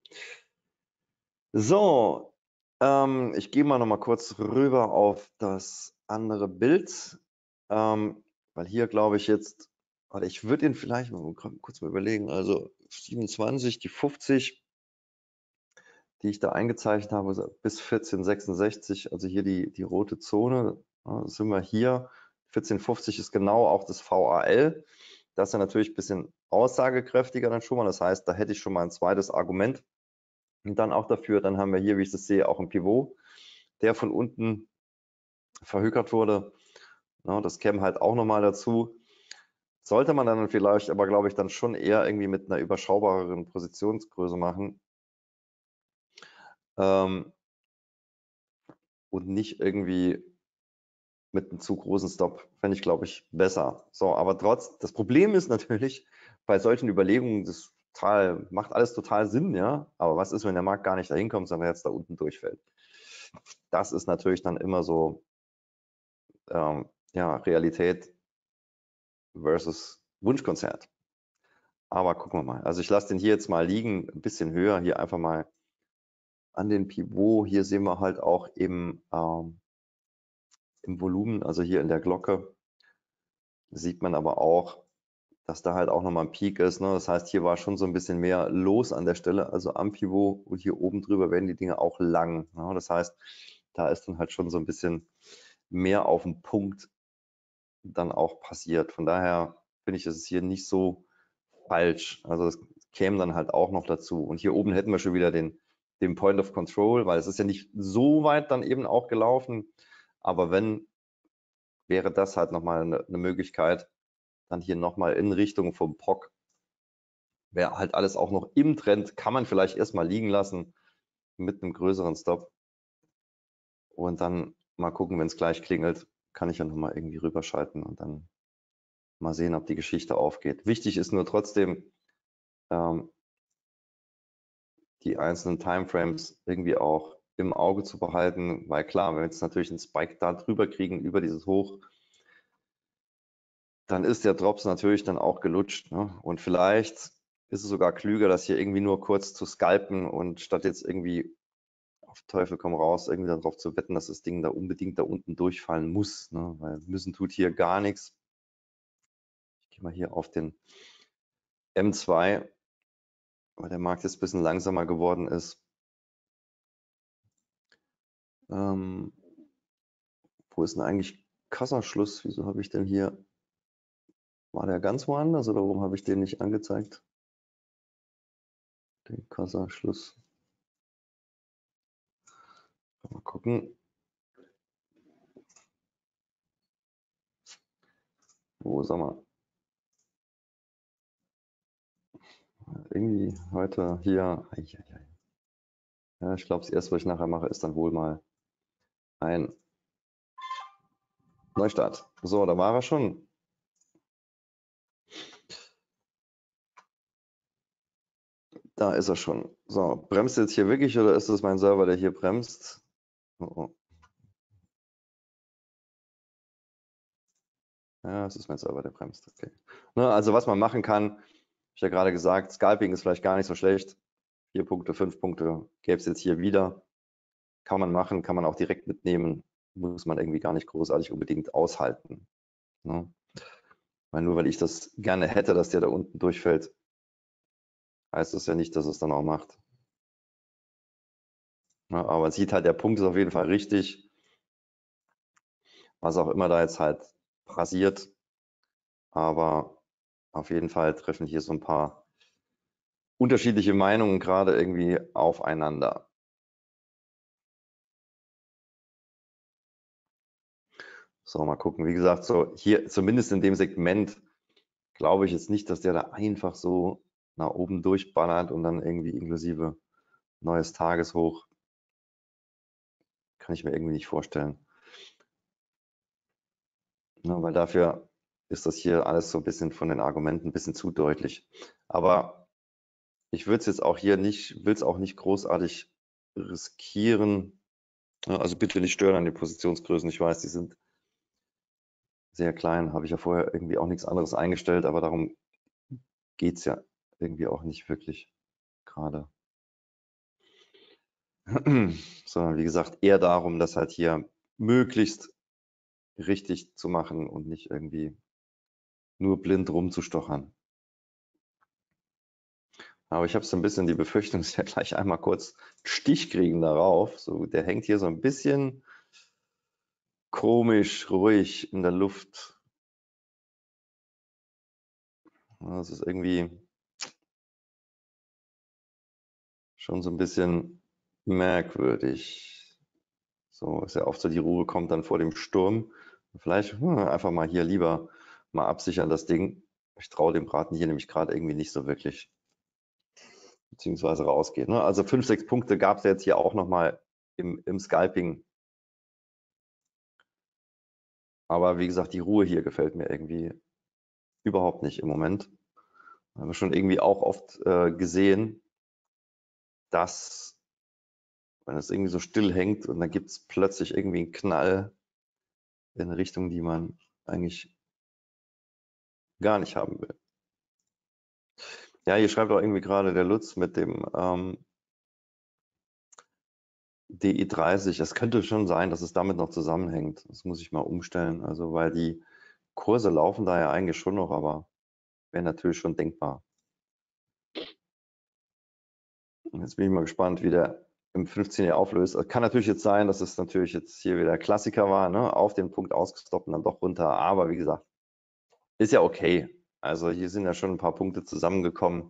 So, ähm, ich gehe mal noch mal kurz rüber auf das andere Bild, ähm, weil hier glaube ich jetzt, oder ich würde ihn vielleicht mal kurz mal überlegen, also siebenundzwanzig, die fünfzig, die ich da eingezeichnet habe, bis vierzehn sechsundsechzig, also hier die, die rote Zone, ja, sind wir hier. vierzehn fünfzig ist genau auch das V A L. Das ist ja natürlich ein bisschen aussagekräftiger dann schon mal. Das heißt, da hätte ich schon mal ein zweites Argument. Und dann auch dafür, dann haben wir hier, wie ich das sehe, auch ein Pivot, der von unten verhökert wurde. Ja, das käme halt auch nochmal dazu. Sollte man dann vielleicht aber, glaube ich, dann schon eher irgendwie mit einer überschaubareren Positionsgröße machen. Ähm, und nicht irgendwie mit einem zu großen Stop, fände ich, glaube ich, besser. So, aber trotz, das Problem ist natürlich, bei solchen Überlegungen, das total, macht alles total Sinn, ja, aber was ist, wenn der Markt gar nicht dahin kommt, sondern jetzt da unten durchfällt? Das ist natürlich dann immer so, ähm, ja, Realität versus Wunschkonzert. Aber gucken wir mal. Also ich lasse den hier jetzt mal liegen, ein bisschen höher, hier einfach mal an den Pivot. Hier sehen wir halt auch im, ähm, im Volumen, also hier in der Glocke, sieht man aber auch, dass da halt auch nochmal ein Peak ist. Ne? Das heißt, hier war schon so ein bisschen mehr los an der Stelle, also am Pivot und hier oben drüber werden die Dinge auch lang. Ne? Das heißt, da ist dann halt schon so ein bisschen mehr auf den Punkt dann auch passiert. Von daher finde ich, ist es hier nicht so falsch. Also es käme dann halt auch noch dazu. Und hier oben hätten wir schon wieder den, den Point of Control, weil es ist ja nicht so weit dann eben auch gelaufen. Aber wenn, wäre das halt nochmal eine, eine Möglichkeit, dann hier nochmal in Richtung vom P O C. Wäre halt alles auch noch im Trend, kann man vielleicht erstmal liegen lassen mit einem größeren Stop. Und dann mal gucken, wenn es gleich klingelt, kann ich ja nochmal irgendwie rüberschalten und dann mal sehen, ob die Geschichte aufgeht. Wichtig ist nur trotzdem, ähm, die einzelnen Timeframes irgendwie auch im Auge zu behalten, weil klar, wenn wir jetzt natürlich einen Spike da drüber kriegen, über dieses Hoch, dann ist der Drops natürlich dann auch gelutscht. Ne? Und vielleicht ist es sogar klüger, das hier irgendwie nur kurz zu scalpen und statt jetzt irgendwie auf Teufel komm raus, irgendwie darauf zu wetten, dass das Ding da unbedingt da unten durchfallen muss. Ne? Weil müssen tut hier gar nichts. Ich gehe mal hier auf den M zwei, weil der Markt jetzt ein bisschen langsamer geworden ist. Ähm, wo ist denn eigentlich Kassaschluss? Wieso habe ich denn hier, war der ganz woanders oder warum habe ich den nicht angezeigt? Den Kassaschluss. Mal gucken. Wo, sag mal. Irgendwie heute hier. Ja, ich glaube, das erste, was ich nachher mache, ist dann wohl mal ein Neustart. So, da war er schon. Da ist er schon. So, bremst jetzt hier wirklich oder ist das mein Server, der hier bremst? Oh, oh. Ja, es ist mein Server, der bremst. Okay. Ne, also was man machen kann, habe ich ja gerade gesagt, Scalping ist vielleicht gar nicht so schlecht. Vier Punkte, fünf Punkte gäbe es jetzt hier wieder. Kann man machen, kann man auch direkt mitnehmen. Muss man irgendwie gar nicht großartig unbedingt aushalten. Ne? Weil nur weil ich das gerne hätte, dass der da unten durchfällt, heißt das ja nicht, dass es dann auch macht. Ne? Aber man sieht halt, der Punkt ist auf jeden Fall richtig. Was auch immer da jetzt halt passiert. Aber auf jeden Fall treffen hier so ein paar unterschiedliche Meinungen gerade irgendwie aufeinander. So, mal gucken. Wie gesagt, so hier zumindest in dem Segment glaube ich jetzt nicht, dass der da einfach so nach oben durchballert und dann irgendwie inklusive neues Tageshoch. Kann ich mir irgendwie nicht vorstellen. Ja, weil dafür ist das hier alles so ein bisschen von den Argumenten ein bisschen zu deutlich. Aber ich würde es jetzt auch hier nicht, will es auch nicht großartig riskieren. Ja, also bitte nicht stören an den Positionsgrößen. Ich weiß, die sind sehr klein, habe ich ja vorher irgendwie auch nichts anderes eingestellt, aber darum geht es ja irgendwie auch nicht wirklich gerade. Sondern wie gesagt, eher darum, das halt hier möglichst richtig zu machen und nicht irgendwie nur blind rumzustochern. Aber ich habe so ein bisschen die Befürchtung, dass wir gleich einmal kurz Stich kriegen darauf. So, der hängt hier so ein bisschen komisch ruhig in der Luft. Das ist irgendwie schon so ein bisschen merkwürdig. So ist ja oft so, die Ruhe kommt dann vor dem Sturm. Vielleicht hm, einfach mal hier lieber mal absichern das Ding. Ich traue dem Braten hier nämlich gerade irgendwie nicht so wirklich. Beziehungsweise rausgehen. Ne? Also fünf, sechs Punkte gab es jetzt hier auch nochmal im, im Scalping. Aber wie gesagt, die Ruhe hier gefällt mir irgendwie überhaupt nicht im Moment. Haben wir schon irgendwie auch oft äh, gesehen, dass wenn es irgendwie so still hängt und dann gibt es plötzlich irgendwie einen Knall in eine Richtung, die man eigentlich gar nicht haben will. Ja, hier schreibt auch irgendwie gerade der Lutz mit dem ähm, D I dreißig. Es könnte schon sein, dass es damit noch zusammenhängt. Das muss ich mal umstellen. Also, weil die Kurse laufen da ja eigentlich schon noch, aber wäre natürlich schon denkbar. Jetzt bin ich mal gespannt, wie der im fünfzehn hier auflöst. Kann natürlich jetzt sein, dass es natürlich jetzt hier wieder Klassiker war, ne? Auf den Punkt ausgestoppt und dann doch runter. Aber wie gesagt, ist ja okay. Also hier sind ja schon ein paar Punkte zusammengekommen.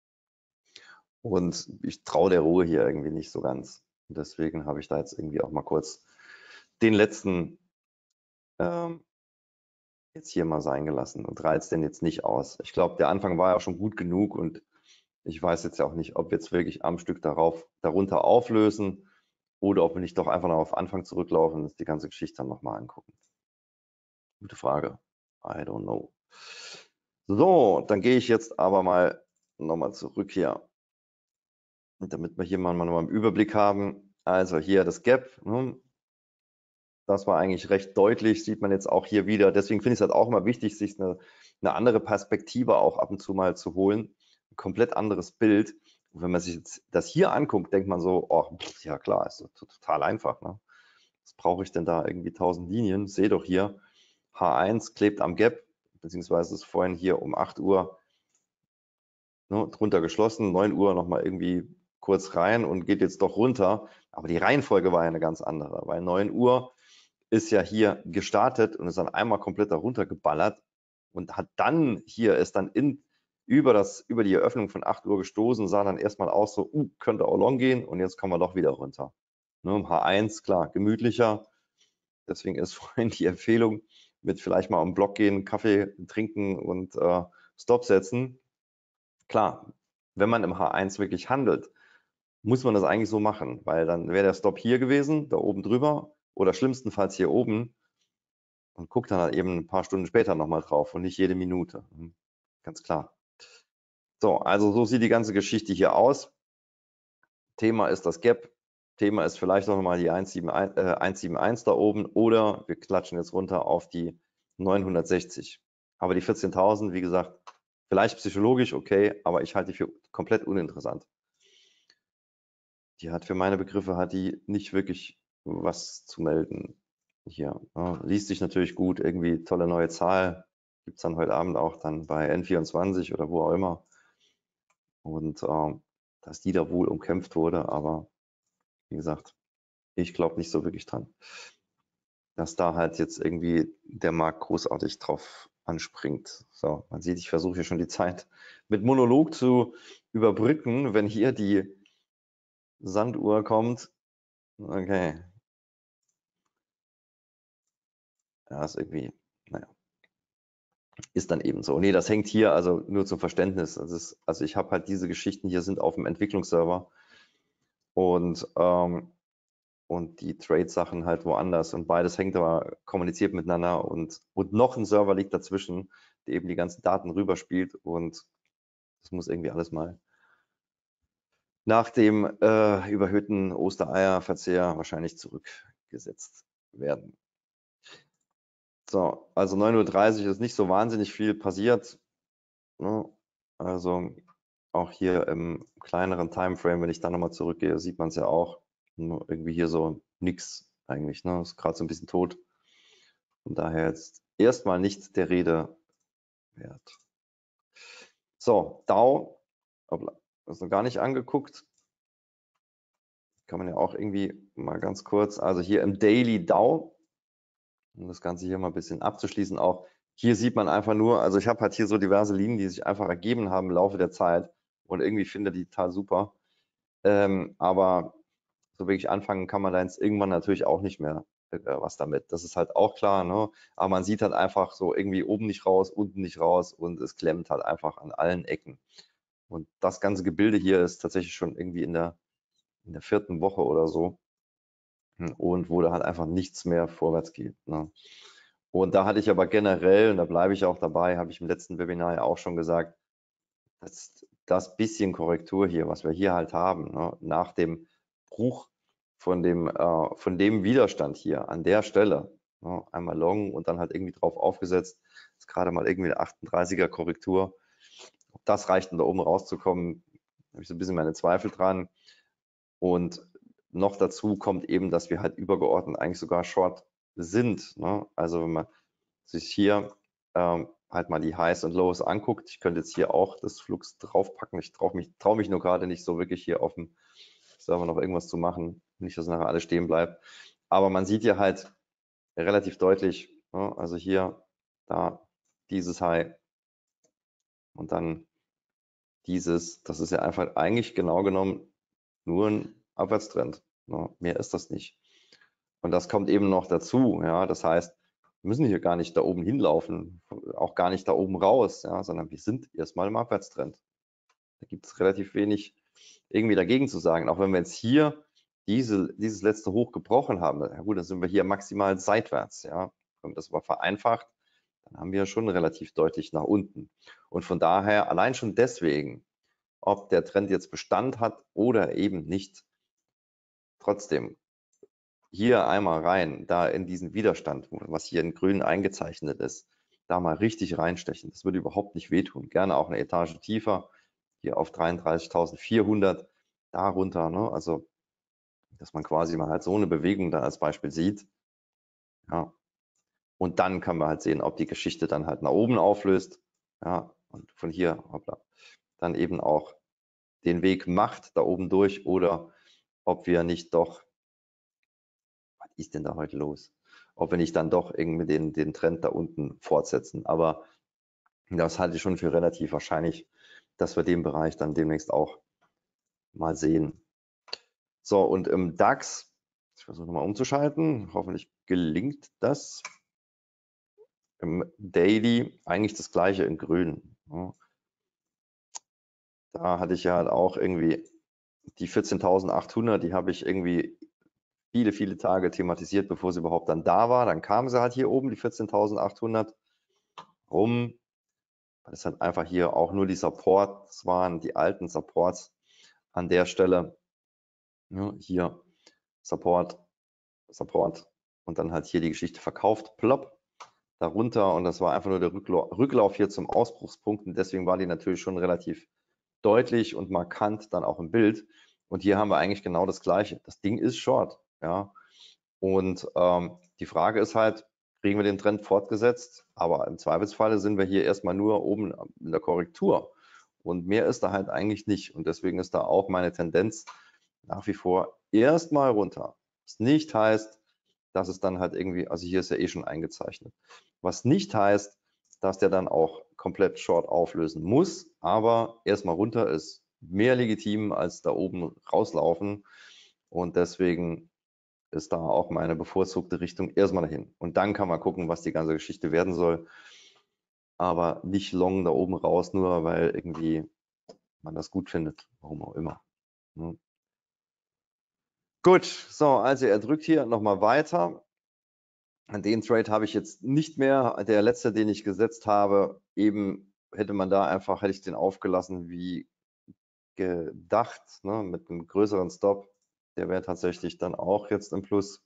Und ich traue der Ruhe hier irgendwie nicht so ganz. Und deswegen habe ich da jetzt irgendwie auch mal kurz den letzten ähm, jetzt hier mal sein gelassen und reizt den jetzt nicht aus. Ich glaube, der Anfang war ja schon gut genug und ich weiß jetzt ja auch nicht, ob wir jetzt wirklich am Stück darauf, darunter auflösen oder ob wir nicht doch einfach noch auf Anfang zurücklaufen und uns die ganze Geschichte dann nochmal angucken. Gute Frage. I don't know. So, dann gehe ich jetzt aber mal nochmal zurück hier, damit wir hier mal, mal einen Überblick haben. Also hier das Gap, ne? Das war eigentlich recht deutlich, sieht man jetzt auch hier wieder. Deswegen finde ich es halt auch immer wichtig, sich eine, eine andere Perspektive auch ab und zu mal zu holen. Ein komplett anderes Bild. Und wenn man sich jetzt das hier anguckt, denkt man so, oh, pff, ja klar, ist total einfach. Ne? Was brauche ich denn da irgendwie tausend Linien? Sehe doch hier, H eins klebt am Gap, beziehungsweise ist vorhin hier um acht Uhr ne, drunter geschlossen, neun Uhr nochmal irgendwie kurz rein und geht jetzt doch runter. Aber die Reihenfolge war ja eine ganz andere, weil neun Uhr ist ja hier gestartet und ist dann einmal komplett darunter geballert und hat dann hier, ist dann in, über, das, über die Eröffnung von acht Uhr gestoßen, sah dann erstmal aus so, uh, könnte auch long gehen und jetzt kommen wir doch wieder runter. Ne, H eins, klar, gemütlicher. Deswegen ist vorhin die Empfehlung mit vielleicht mal am Block gehen, Kaffee trinken und äh, Stop setzen. Klar, wenn man im H eins wirklich handelt, muss man das eigentlich so machen, weil dann wäre der Stop hier gewesen, da oben drüber oder schlimmstenfalls hier oben und guckt dann halt eben ein paar Stunden später nochmal drauf und nicht jede Minute. Ganz klar. So, also so sieht die ganze Geschichte hier aus. Thema ist das Gap. Thema ist vielleicht noch mal die eins Komma siebenundsiebzig da oben oder wir klatschen jetzt runter auf die neunhundertsechzig. Aber die vierzehntausend, wie gesagt, vielleicht psychologisch okay, aber ich halte die für komplett uninteressant. Die hat für meine Begriffe hat die nicht wirklich was zu melden hier. Ja, liest sich natürlich gut, irgendwie tolle neue Zahl. Gibt es dann heute Abend auch dann bei N vierundzwanzig oder wo auch immer. Und äh, dass die da wohl umkämpft wurde, aber wie gesagt, ich glaube nicht so wirklich dran, dass da halt jetzt irgendwie der Markt großartig drauf anspringt. So, man sieht, ich versuche hier schon die Zeit mit Monolog zu überbrücken, wenn hier die Sanduhr kommt. Okay. Ja, ist irgendwie, naja, ist dann eben so. Nee, das hängt hier, also nur zum Verständnis. Also, ist, also ich habe halt diese Geschichten hier sind auf dem Entwicklungsserver und ähm, und die Trade-Sachen halt woanders und beides hängt aber kommuniziert miteinander und, und noch ein Server liegt dazwischen, der eben die ganzen Daten rüberspielt und das muss irgendwie alles mal nach dem äh, überhöhten Ostereierverzehr wahrscheinlich zurückgesetzt werden. So, also neun Uhr dreißig ist nicht so wahnsinnig viel passiert. Ne? Also auch hier im kleineren Timeframe, wenn ich da nochmal zurückgehe, sieht man es ja auch. Nur irgendwie hier so nix eigentlich. Ne? Ist gerade so ein bisschen tot. Von daher jetzt erstmal nicht der Rede wert. So, DAO, das noch gar nicht angeguckt. Kann man ja auch irgendwie mal ganz kurz, also hier im Daily DAO, um das Ganze hier mal ein bisschen abzuschließen, auch hier sieht man einfach nur, also ich habe halt hier so diverse Linien, die sich einfach ergeben haben im Laufe der Zeit und irgendwie finde die total super. Ähm, aber so wirklich anfangen kann man da jetzt irgendwann natürlich auch nicht mehr äh, was damit. Das ist halt auch klar, ne? Aber man sieht halt einfach so irgendwie oben nicht raus, unten nicht raus und es klemmt halt einfach an allen Ecken. Und das ganze Gebilde hier ist tatsächlich schon irgendwie in der, in der vierten Woche oder so und wo da halt einfach nichts mehr vorwärts geht. Ne? Und da hatte ich aber generell, und da bleibe ich auch dabei, habe ich im letzten Webinar ja auch schon gesagt, dass das bisschen Korrektur hier, was wir hier halt haben, ne, nach dem Bruch von dem, äh, von dem Widerstand hier an der Stelle, ne, einmal long und dann halt irgendwie drauf aufgesetzt, ist gerade mal irgendwie eine achtunddreißiger Korrektur. Ob das reicht, um da oben rauszukommen, habe ich so ein bisschen meine Zweifel dran. Und noch dazu kommt eben, dass wir halt übergeordnet eigentlich sogar Short sind. Ne? Also wenn man sich hier ähm, halt mal die Highs und Lows anguckt, ich könnte jetzt hier auch das Flux draufpacken. Ich traue mich, trau mich nur gerade nicht so wirklich hier auf dem Server noch irgendwas zu machen. Nicht, dass nachher alles stehen bleibt. Aber man sieht ja halt relativ deutlich, ne? Also hier, da dieses High und dann dieses, das ist ja einfach eigentlich genau genommen nur ein Abwärtstrend. Ne? Mehr ist das nicht. Und das kommt eben noch dazu. Ja? Das heißt, wir müssen hier gar nicht da oben hinlaufen, auch gar nicht da oben raus, ja? Sondern wir sind erstmal im Abwärtstrend. Da gibt es relativ wenig irgendwie dagegen zu sagen. Auch wenn wir jetzt hier diese, dieses letzte Hoch gebrochen haben, ja gut, dann sind wir hier maximal seitwärts. Ja? Wenn man das aber vereinfacht, dann haben wir schon relativ deutlich nach unten. Und von daher, allein schon deswegen, ob der Trend jetzt Bestand hat oder eben nicht, trotzdem hier einmal rein, da in diesen Widerstand, was hier in grün eingezeichnet ist, da mal richtig reinstechen. Das würde überhaupt nicht wehtun. Gerne auch eine Etage tiefer, hier auf dreiunddreißigtausendvierhundert, darunter, ne? Also, dass man quasi mal halt so eine Bewegung da als Beispiel sieht. Ja. Und dann kann man halt sehen, ob die Geschichte dann halt nach oben auflöst. Ja, und von hier, hoppla, dann eben auch den Weg macht da oben durch oder ob wir nicht doch, was ist denn da heute los? Ob wir nicht dann doch irgendwie den, den Trend da unten fortsetzen. Aber das halte ich schon für relativ wahrscheinlich, dass wir den Bereich dann demnächst auch mal sehen. So, und im DAX, ich versuche nochmal umzuschalten, hoffentlich gelingt das. Im Daily eigentlich das gleiche in grün. Da hatte ich ja halt auch irgendwie die vierzehntausendachthundert, die habe ich irgendwie viele, viele Tage thematisiert, bevor sie überhaupt dann da war. Dann kam sie halt hier oben, die vierzehntausendachthundert, rum. Weil es halt einfach hier auch nur die Supports waren, die alten Supports an der Stelle. Ja, hier Support, Support und dann halt hier die Geschichte verkauft, plopp, darunter und das war einfach nur der Rücklauf, Rücklauf hier zum Ausbruchspunkt und deswegen war die natürlich schon relativ deutlich und markant dann auch im Bild und hier haben wir eigentlich genau das Gleiche. Das Ding ist Short, ja, und ähm, die Frage ist halt, kriegen wir den Trend fortgesetzt, aber im Zweifelsfalle sind wir hier erstmal nur oben in der Korrektur und mehr ist da halt eigentlich nicht und deswegen ist da auch meine Tendenz nach wie vor erstmal runter. Was nicht heißt, dass es dann halt irgendwie, also hier ist ja eh schon eingezeichnet, was nicht heißt, dass der dann auch komplett Short auflösen muss, aber erstmal runter ist mehr legitim als da oben rauslaufen und deswegen ist da auch meine bevorzugte Richtung erstmal dahin. Und dann kann man gucken, was die ganze Geschichte werden soll, aber nicht long da oben raus, nur weil irgendwie man das gut findet, warum auch immer. Ne? Gut, so, also er drückt hier nochmal weiter. An den Trade habe ich jetzt nicht mehr. Der letzte, den ich gesetzt habe, eben hätte man da einfach, hätte ich den aufgelassen wie gedacht, ne, mit einem größeren Stop. Der wäre tatsächlich dann auch jetzt im Plus.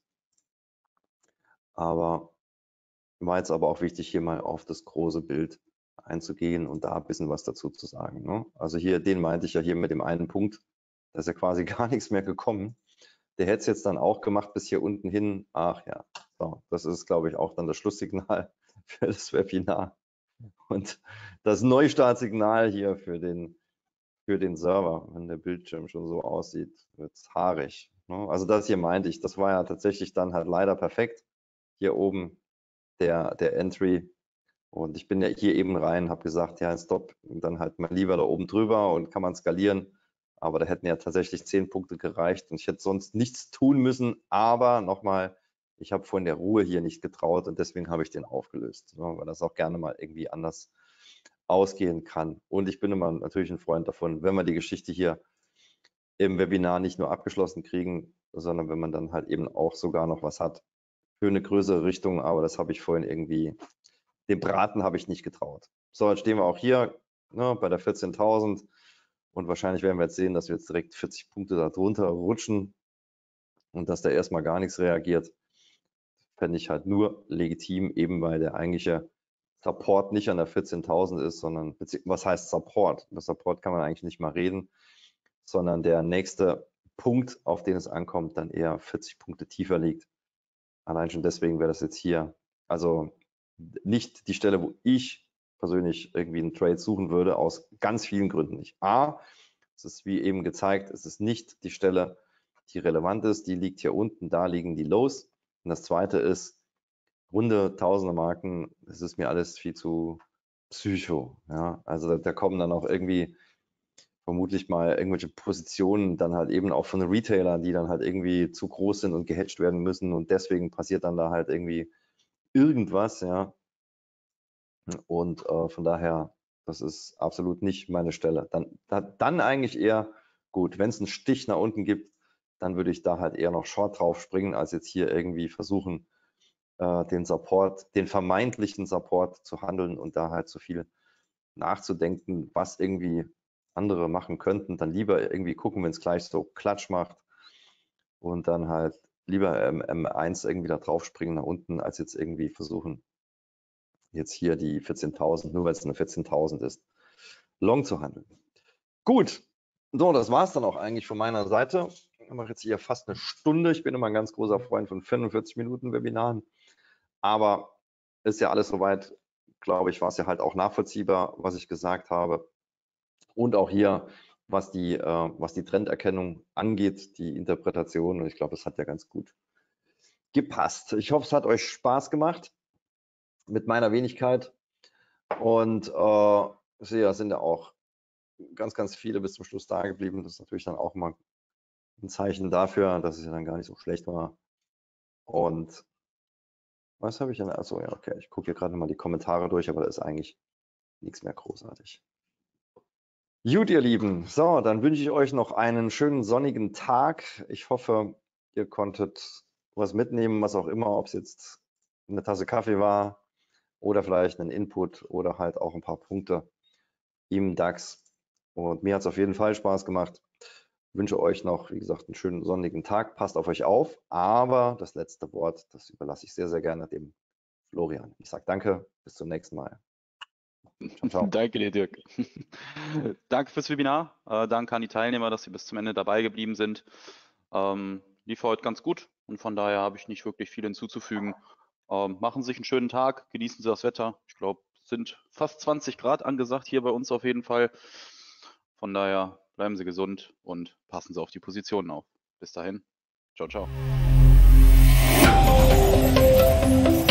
Aber war jetzt aber auch wichtig, hier mal auf das große Bild einzugehen und da ein bisschen was dazu zu sagen. Ne? Also hier, den meinte ich ja hier mit dem einen Punkt, da ist ja quasi gar nichts mehr gekommen. Der hätte es jetzt dann auch gemacht bis hier unten hin. Ach ja, so, das ist, glaube ich, auch dann das Schlusssignal für das Webinar. Und das Neustartsignal hier für den, für den Server, wenn der Bildschirm schon so aussieht, wird es haarig. Ne? Also das hier meinte ich, das war ja tatsächlich dann halt leider perfekt. Hier oben der, der Entry. Und ich bin ja hier eben rein, habe gesagt, ja, Stop, und dann halt mal lieber da oben drüber und kann man skalieren. Aber da hätten ja tatsächlich zehn Punkte gereicht und ich hätte sonst nichts tun müssen. Aber nochmal, ich habe vorhin der Ruhe hier nicht getraut und deswegen habe ich den aufgelöst, ne, weil das auch gerne mal irgendwie anders ausgehen kann. Und ich bin immer natürlich ein Freund davon, wenn wir die Geschichte hier im Webinar nicht nur abgeschlossen kriegen, sondern wenn man dann halt eben auch sogar noch was hat für eine größere Richtung. Aber das habe ich vorhin irgendwie, dem Braten habe ich nicht getraut. So, jetzt stehen wir auch hier, ne, bei der vierzehntausend. Und wahrscheinlich werden wir jetzt sehen, dass wir jetzt direkt vierzig Punkte darunter rutschen und dass da erstmal gar nichts reagiert. Fände ich halt nur legitim, eben weil der eigentliche Support nicht an der vierzehntausend ist, sondern, was heißt Support? Über Support kann man eigentlich nicht mal reden, sondern der nächste Punkt, auf den es ankommt, dann eher vierzig Punkte tiefer liegt. Allein schon deswegen wäre das jetzt hier, also nicht die Stelle, wo ich persönlich irgendwie einen Trade suchen würde, aus ganz vielen Gründen nicht. A, es ist wie eben gezeigt, es ist nicht die Stelle, die relevant ist, die liegt hier unten, da liegen die Lows. Und das zweite ist, runde Tausender Marken, es ist mir alles viel zu psycho. Ja? Also da, da kommen dann auch irgendwie vermutlich mal irgendwelche Positionen dann halt eben auch von den Retailern, die dann halt irgendwie zu groß sind und gehatcht werden müssen und deswegen passiert dann da halt irgendwie irgendwas, ja. Und äh, von daher, das ist absolut nicht meine Stelle. Dann, da, dann eigentlich eher, gut, wenn es einen Stich nach unten gibt, dann würde ich da halt eher noch Short drauf springen, als jetzt hier irgendwie versuchen, äh, den Support, den vermeintlichen Support zu handeln und da halt so viel nachzudenken, was irgendwie andere machen könnten. Dann lieber irgendwie gucken, wenn es gleich so Klatsch macht und dann halt lieber ähm, M eins irgendwie da drauf springen nach unten, als jetzt irgendwie versuchen, jetzt hier die vierzehntausend, nur weil es eine vierzehntausend ist, long zu handeln. Gut, so, das war es dann auch eigentlich von meiner Seite. Ich mache jetzt hier fast eine Stunde. Ich bin immer ein ganz großer Freund von fünfundvierzig Minuten Webinaren, aber ist ja alles soweit, glaube ich, war es ja halt auch nachvollziehbar, was ich gesagt habe. Und auch hier, was die, äh, was die Trenderkennung angeht, die Interpretation. Und ich glaube, es hat ja ganz gut gepasst. Ich hoffe, es hat euch Spaß gemacht mit meiner Wenigkeit. Und äh, ja, sind ja auch ganz, ganz viele bis zum Schluss da geblieben. Das ist natürlich dann auch mal ein Zeichen dafür, dass es ja dann gar nicht so schlecht war. Und was habe ich denn? Achso, ja, okay. Ich gucke hier gerade mal die Kommentare durch, aber da ist eigentlich nichts mehr großartig. Gut, ihr Lieben. So, dann wünsche ich euch noch einen schönen sonnigen Tag. Ich hoffe, ihr konntet was mitnehmen, was auch immer, ob es jetzt eine Tasse Kaffee war oder vielleicht einen Input oder halt auch ein paar Punkte im DAX. Und mir hat es auf jeden Fall Spaß gemacht. Ich wünsche euch noch, wie gesagt, einen schönen sonnigen Tag. Passt auf euch auf. Aber das letzte Wort, das überlasse ich sehr, sehr gerne dem Florian. Ich sage danke, bis zum nächsten Mal. Ciao, ciao. Danke dir, Dirk. Danke fürs Webinar. Äh, danke an die Teilnehmer, dass sie bis zum Ende dabei geblieben sind. Ähm, lief heute ganz gut und von daher habe ich nicht wirklich viel hinzuzufügen. Ähm, machen Sie sich einen schönen Tag, genießen Sie das Wetter. Ich glaube, es sind fast zwanzig Grad angesagt hier bei uns auf jeden Fall. Von daher bleiben Sie gesund und passen Sie auf die Positionen auf. Bis dahin. Ciao, ciao.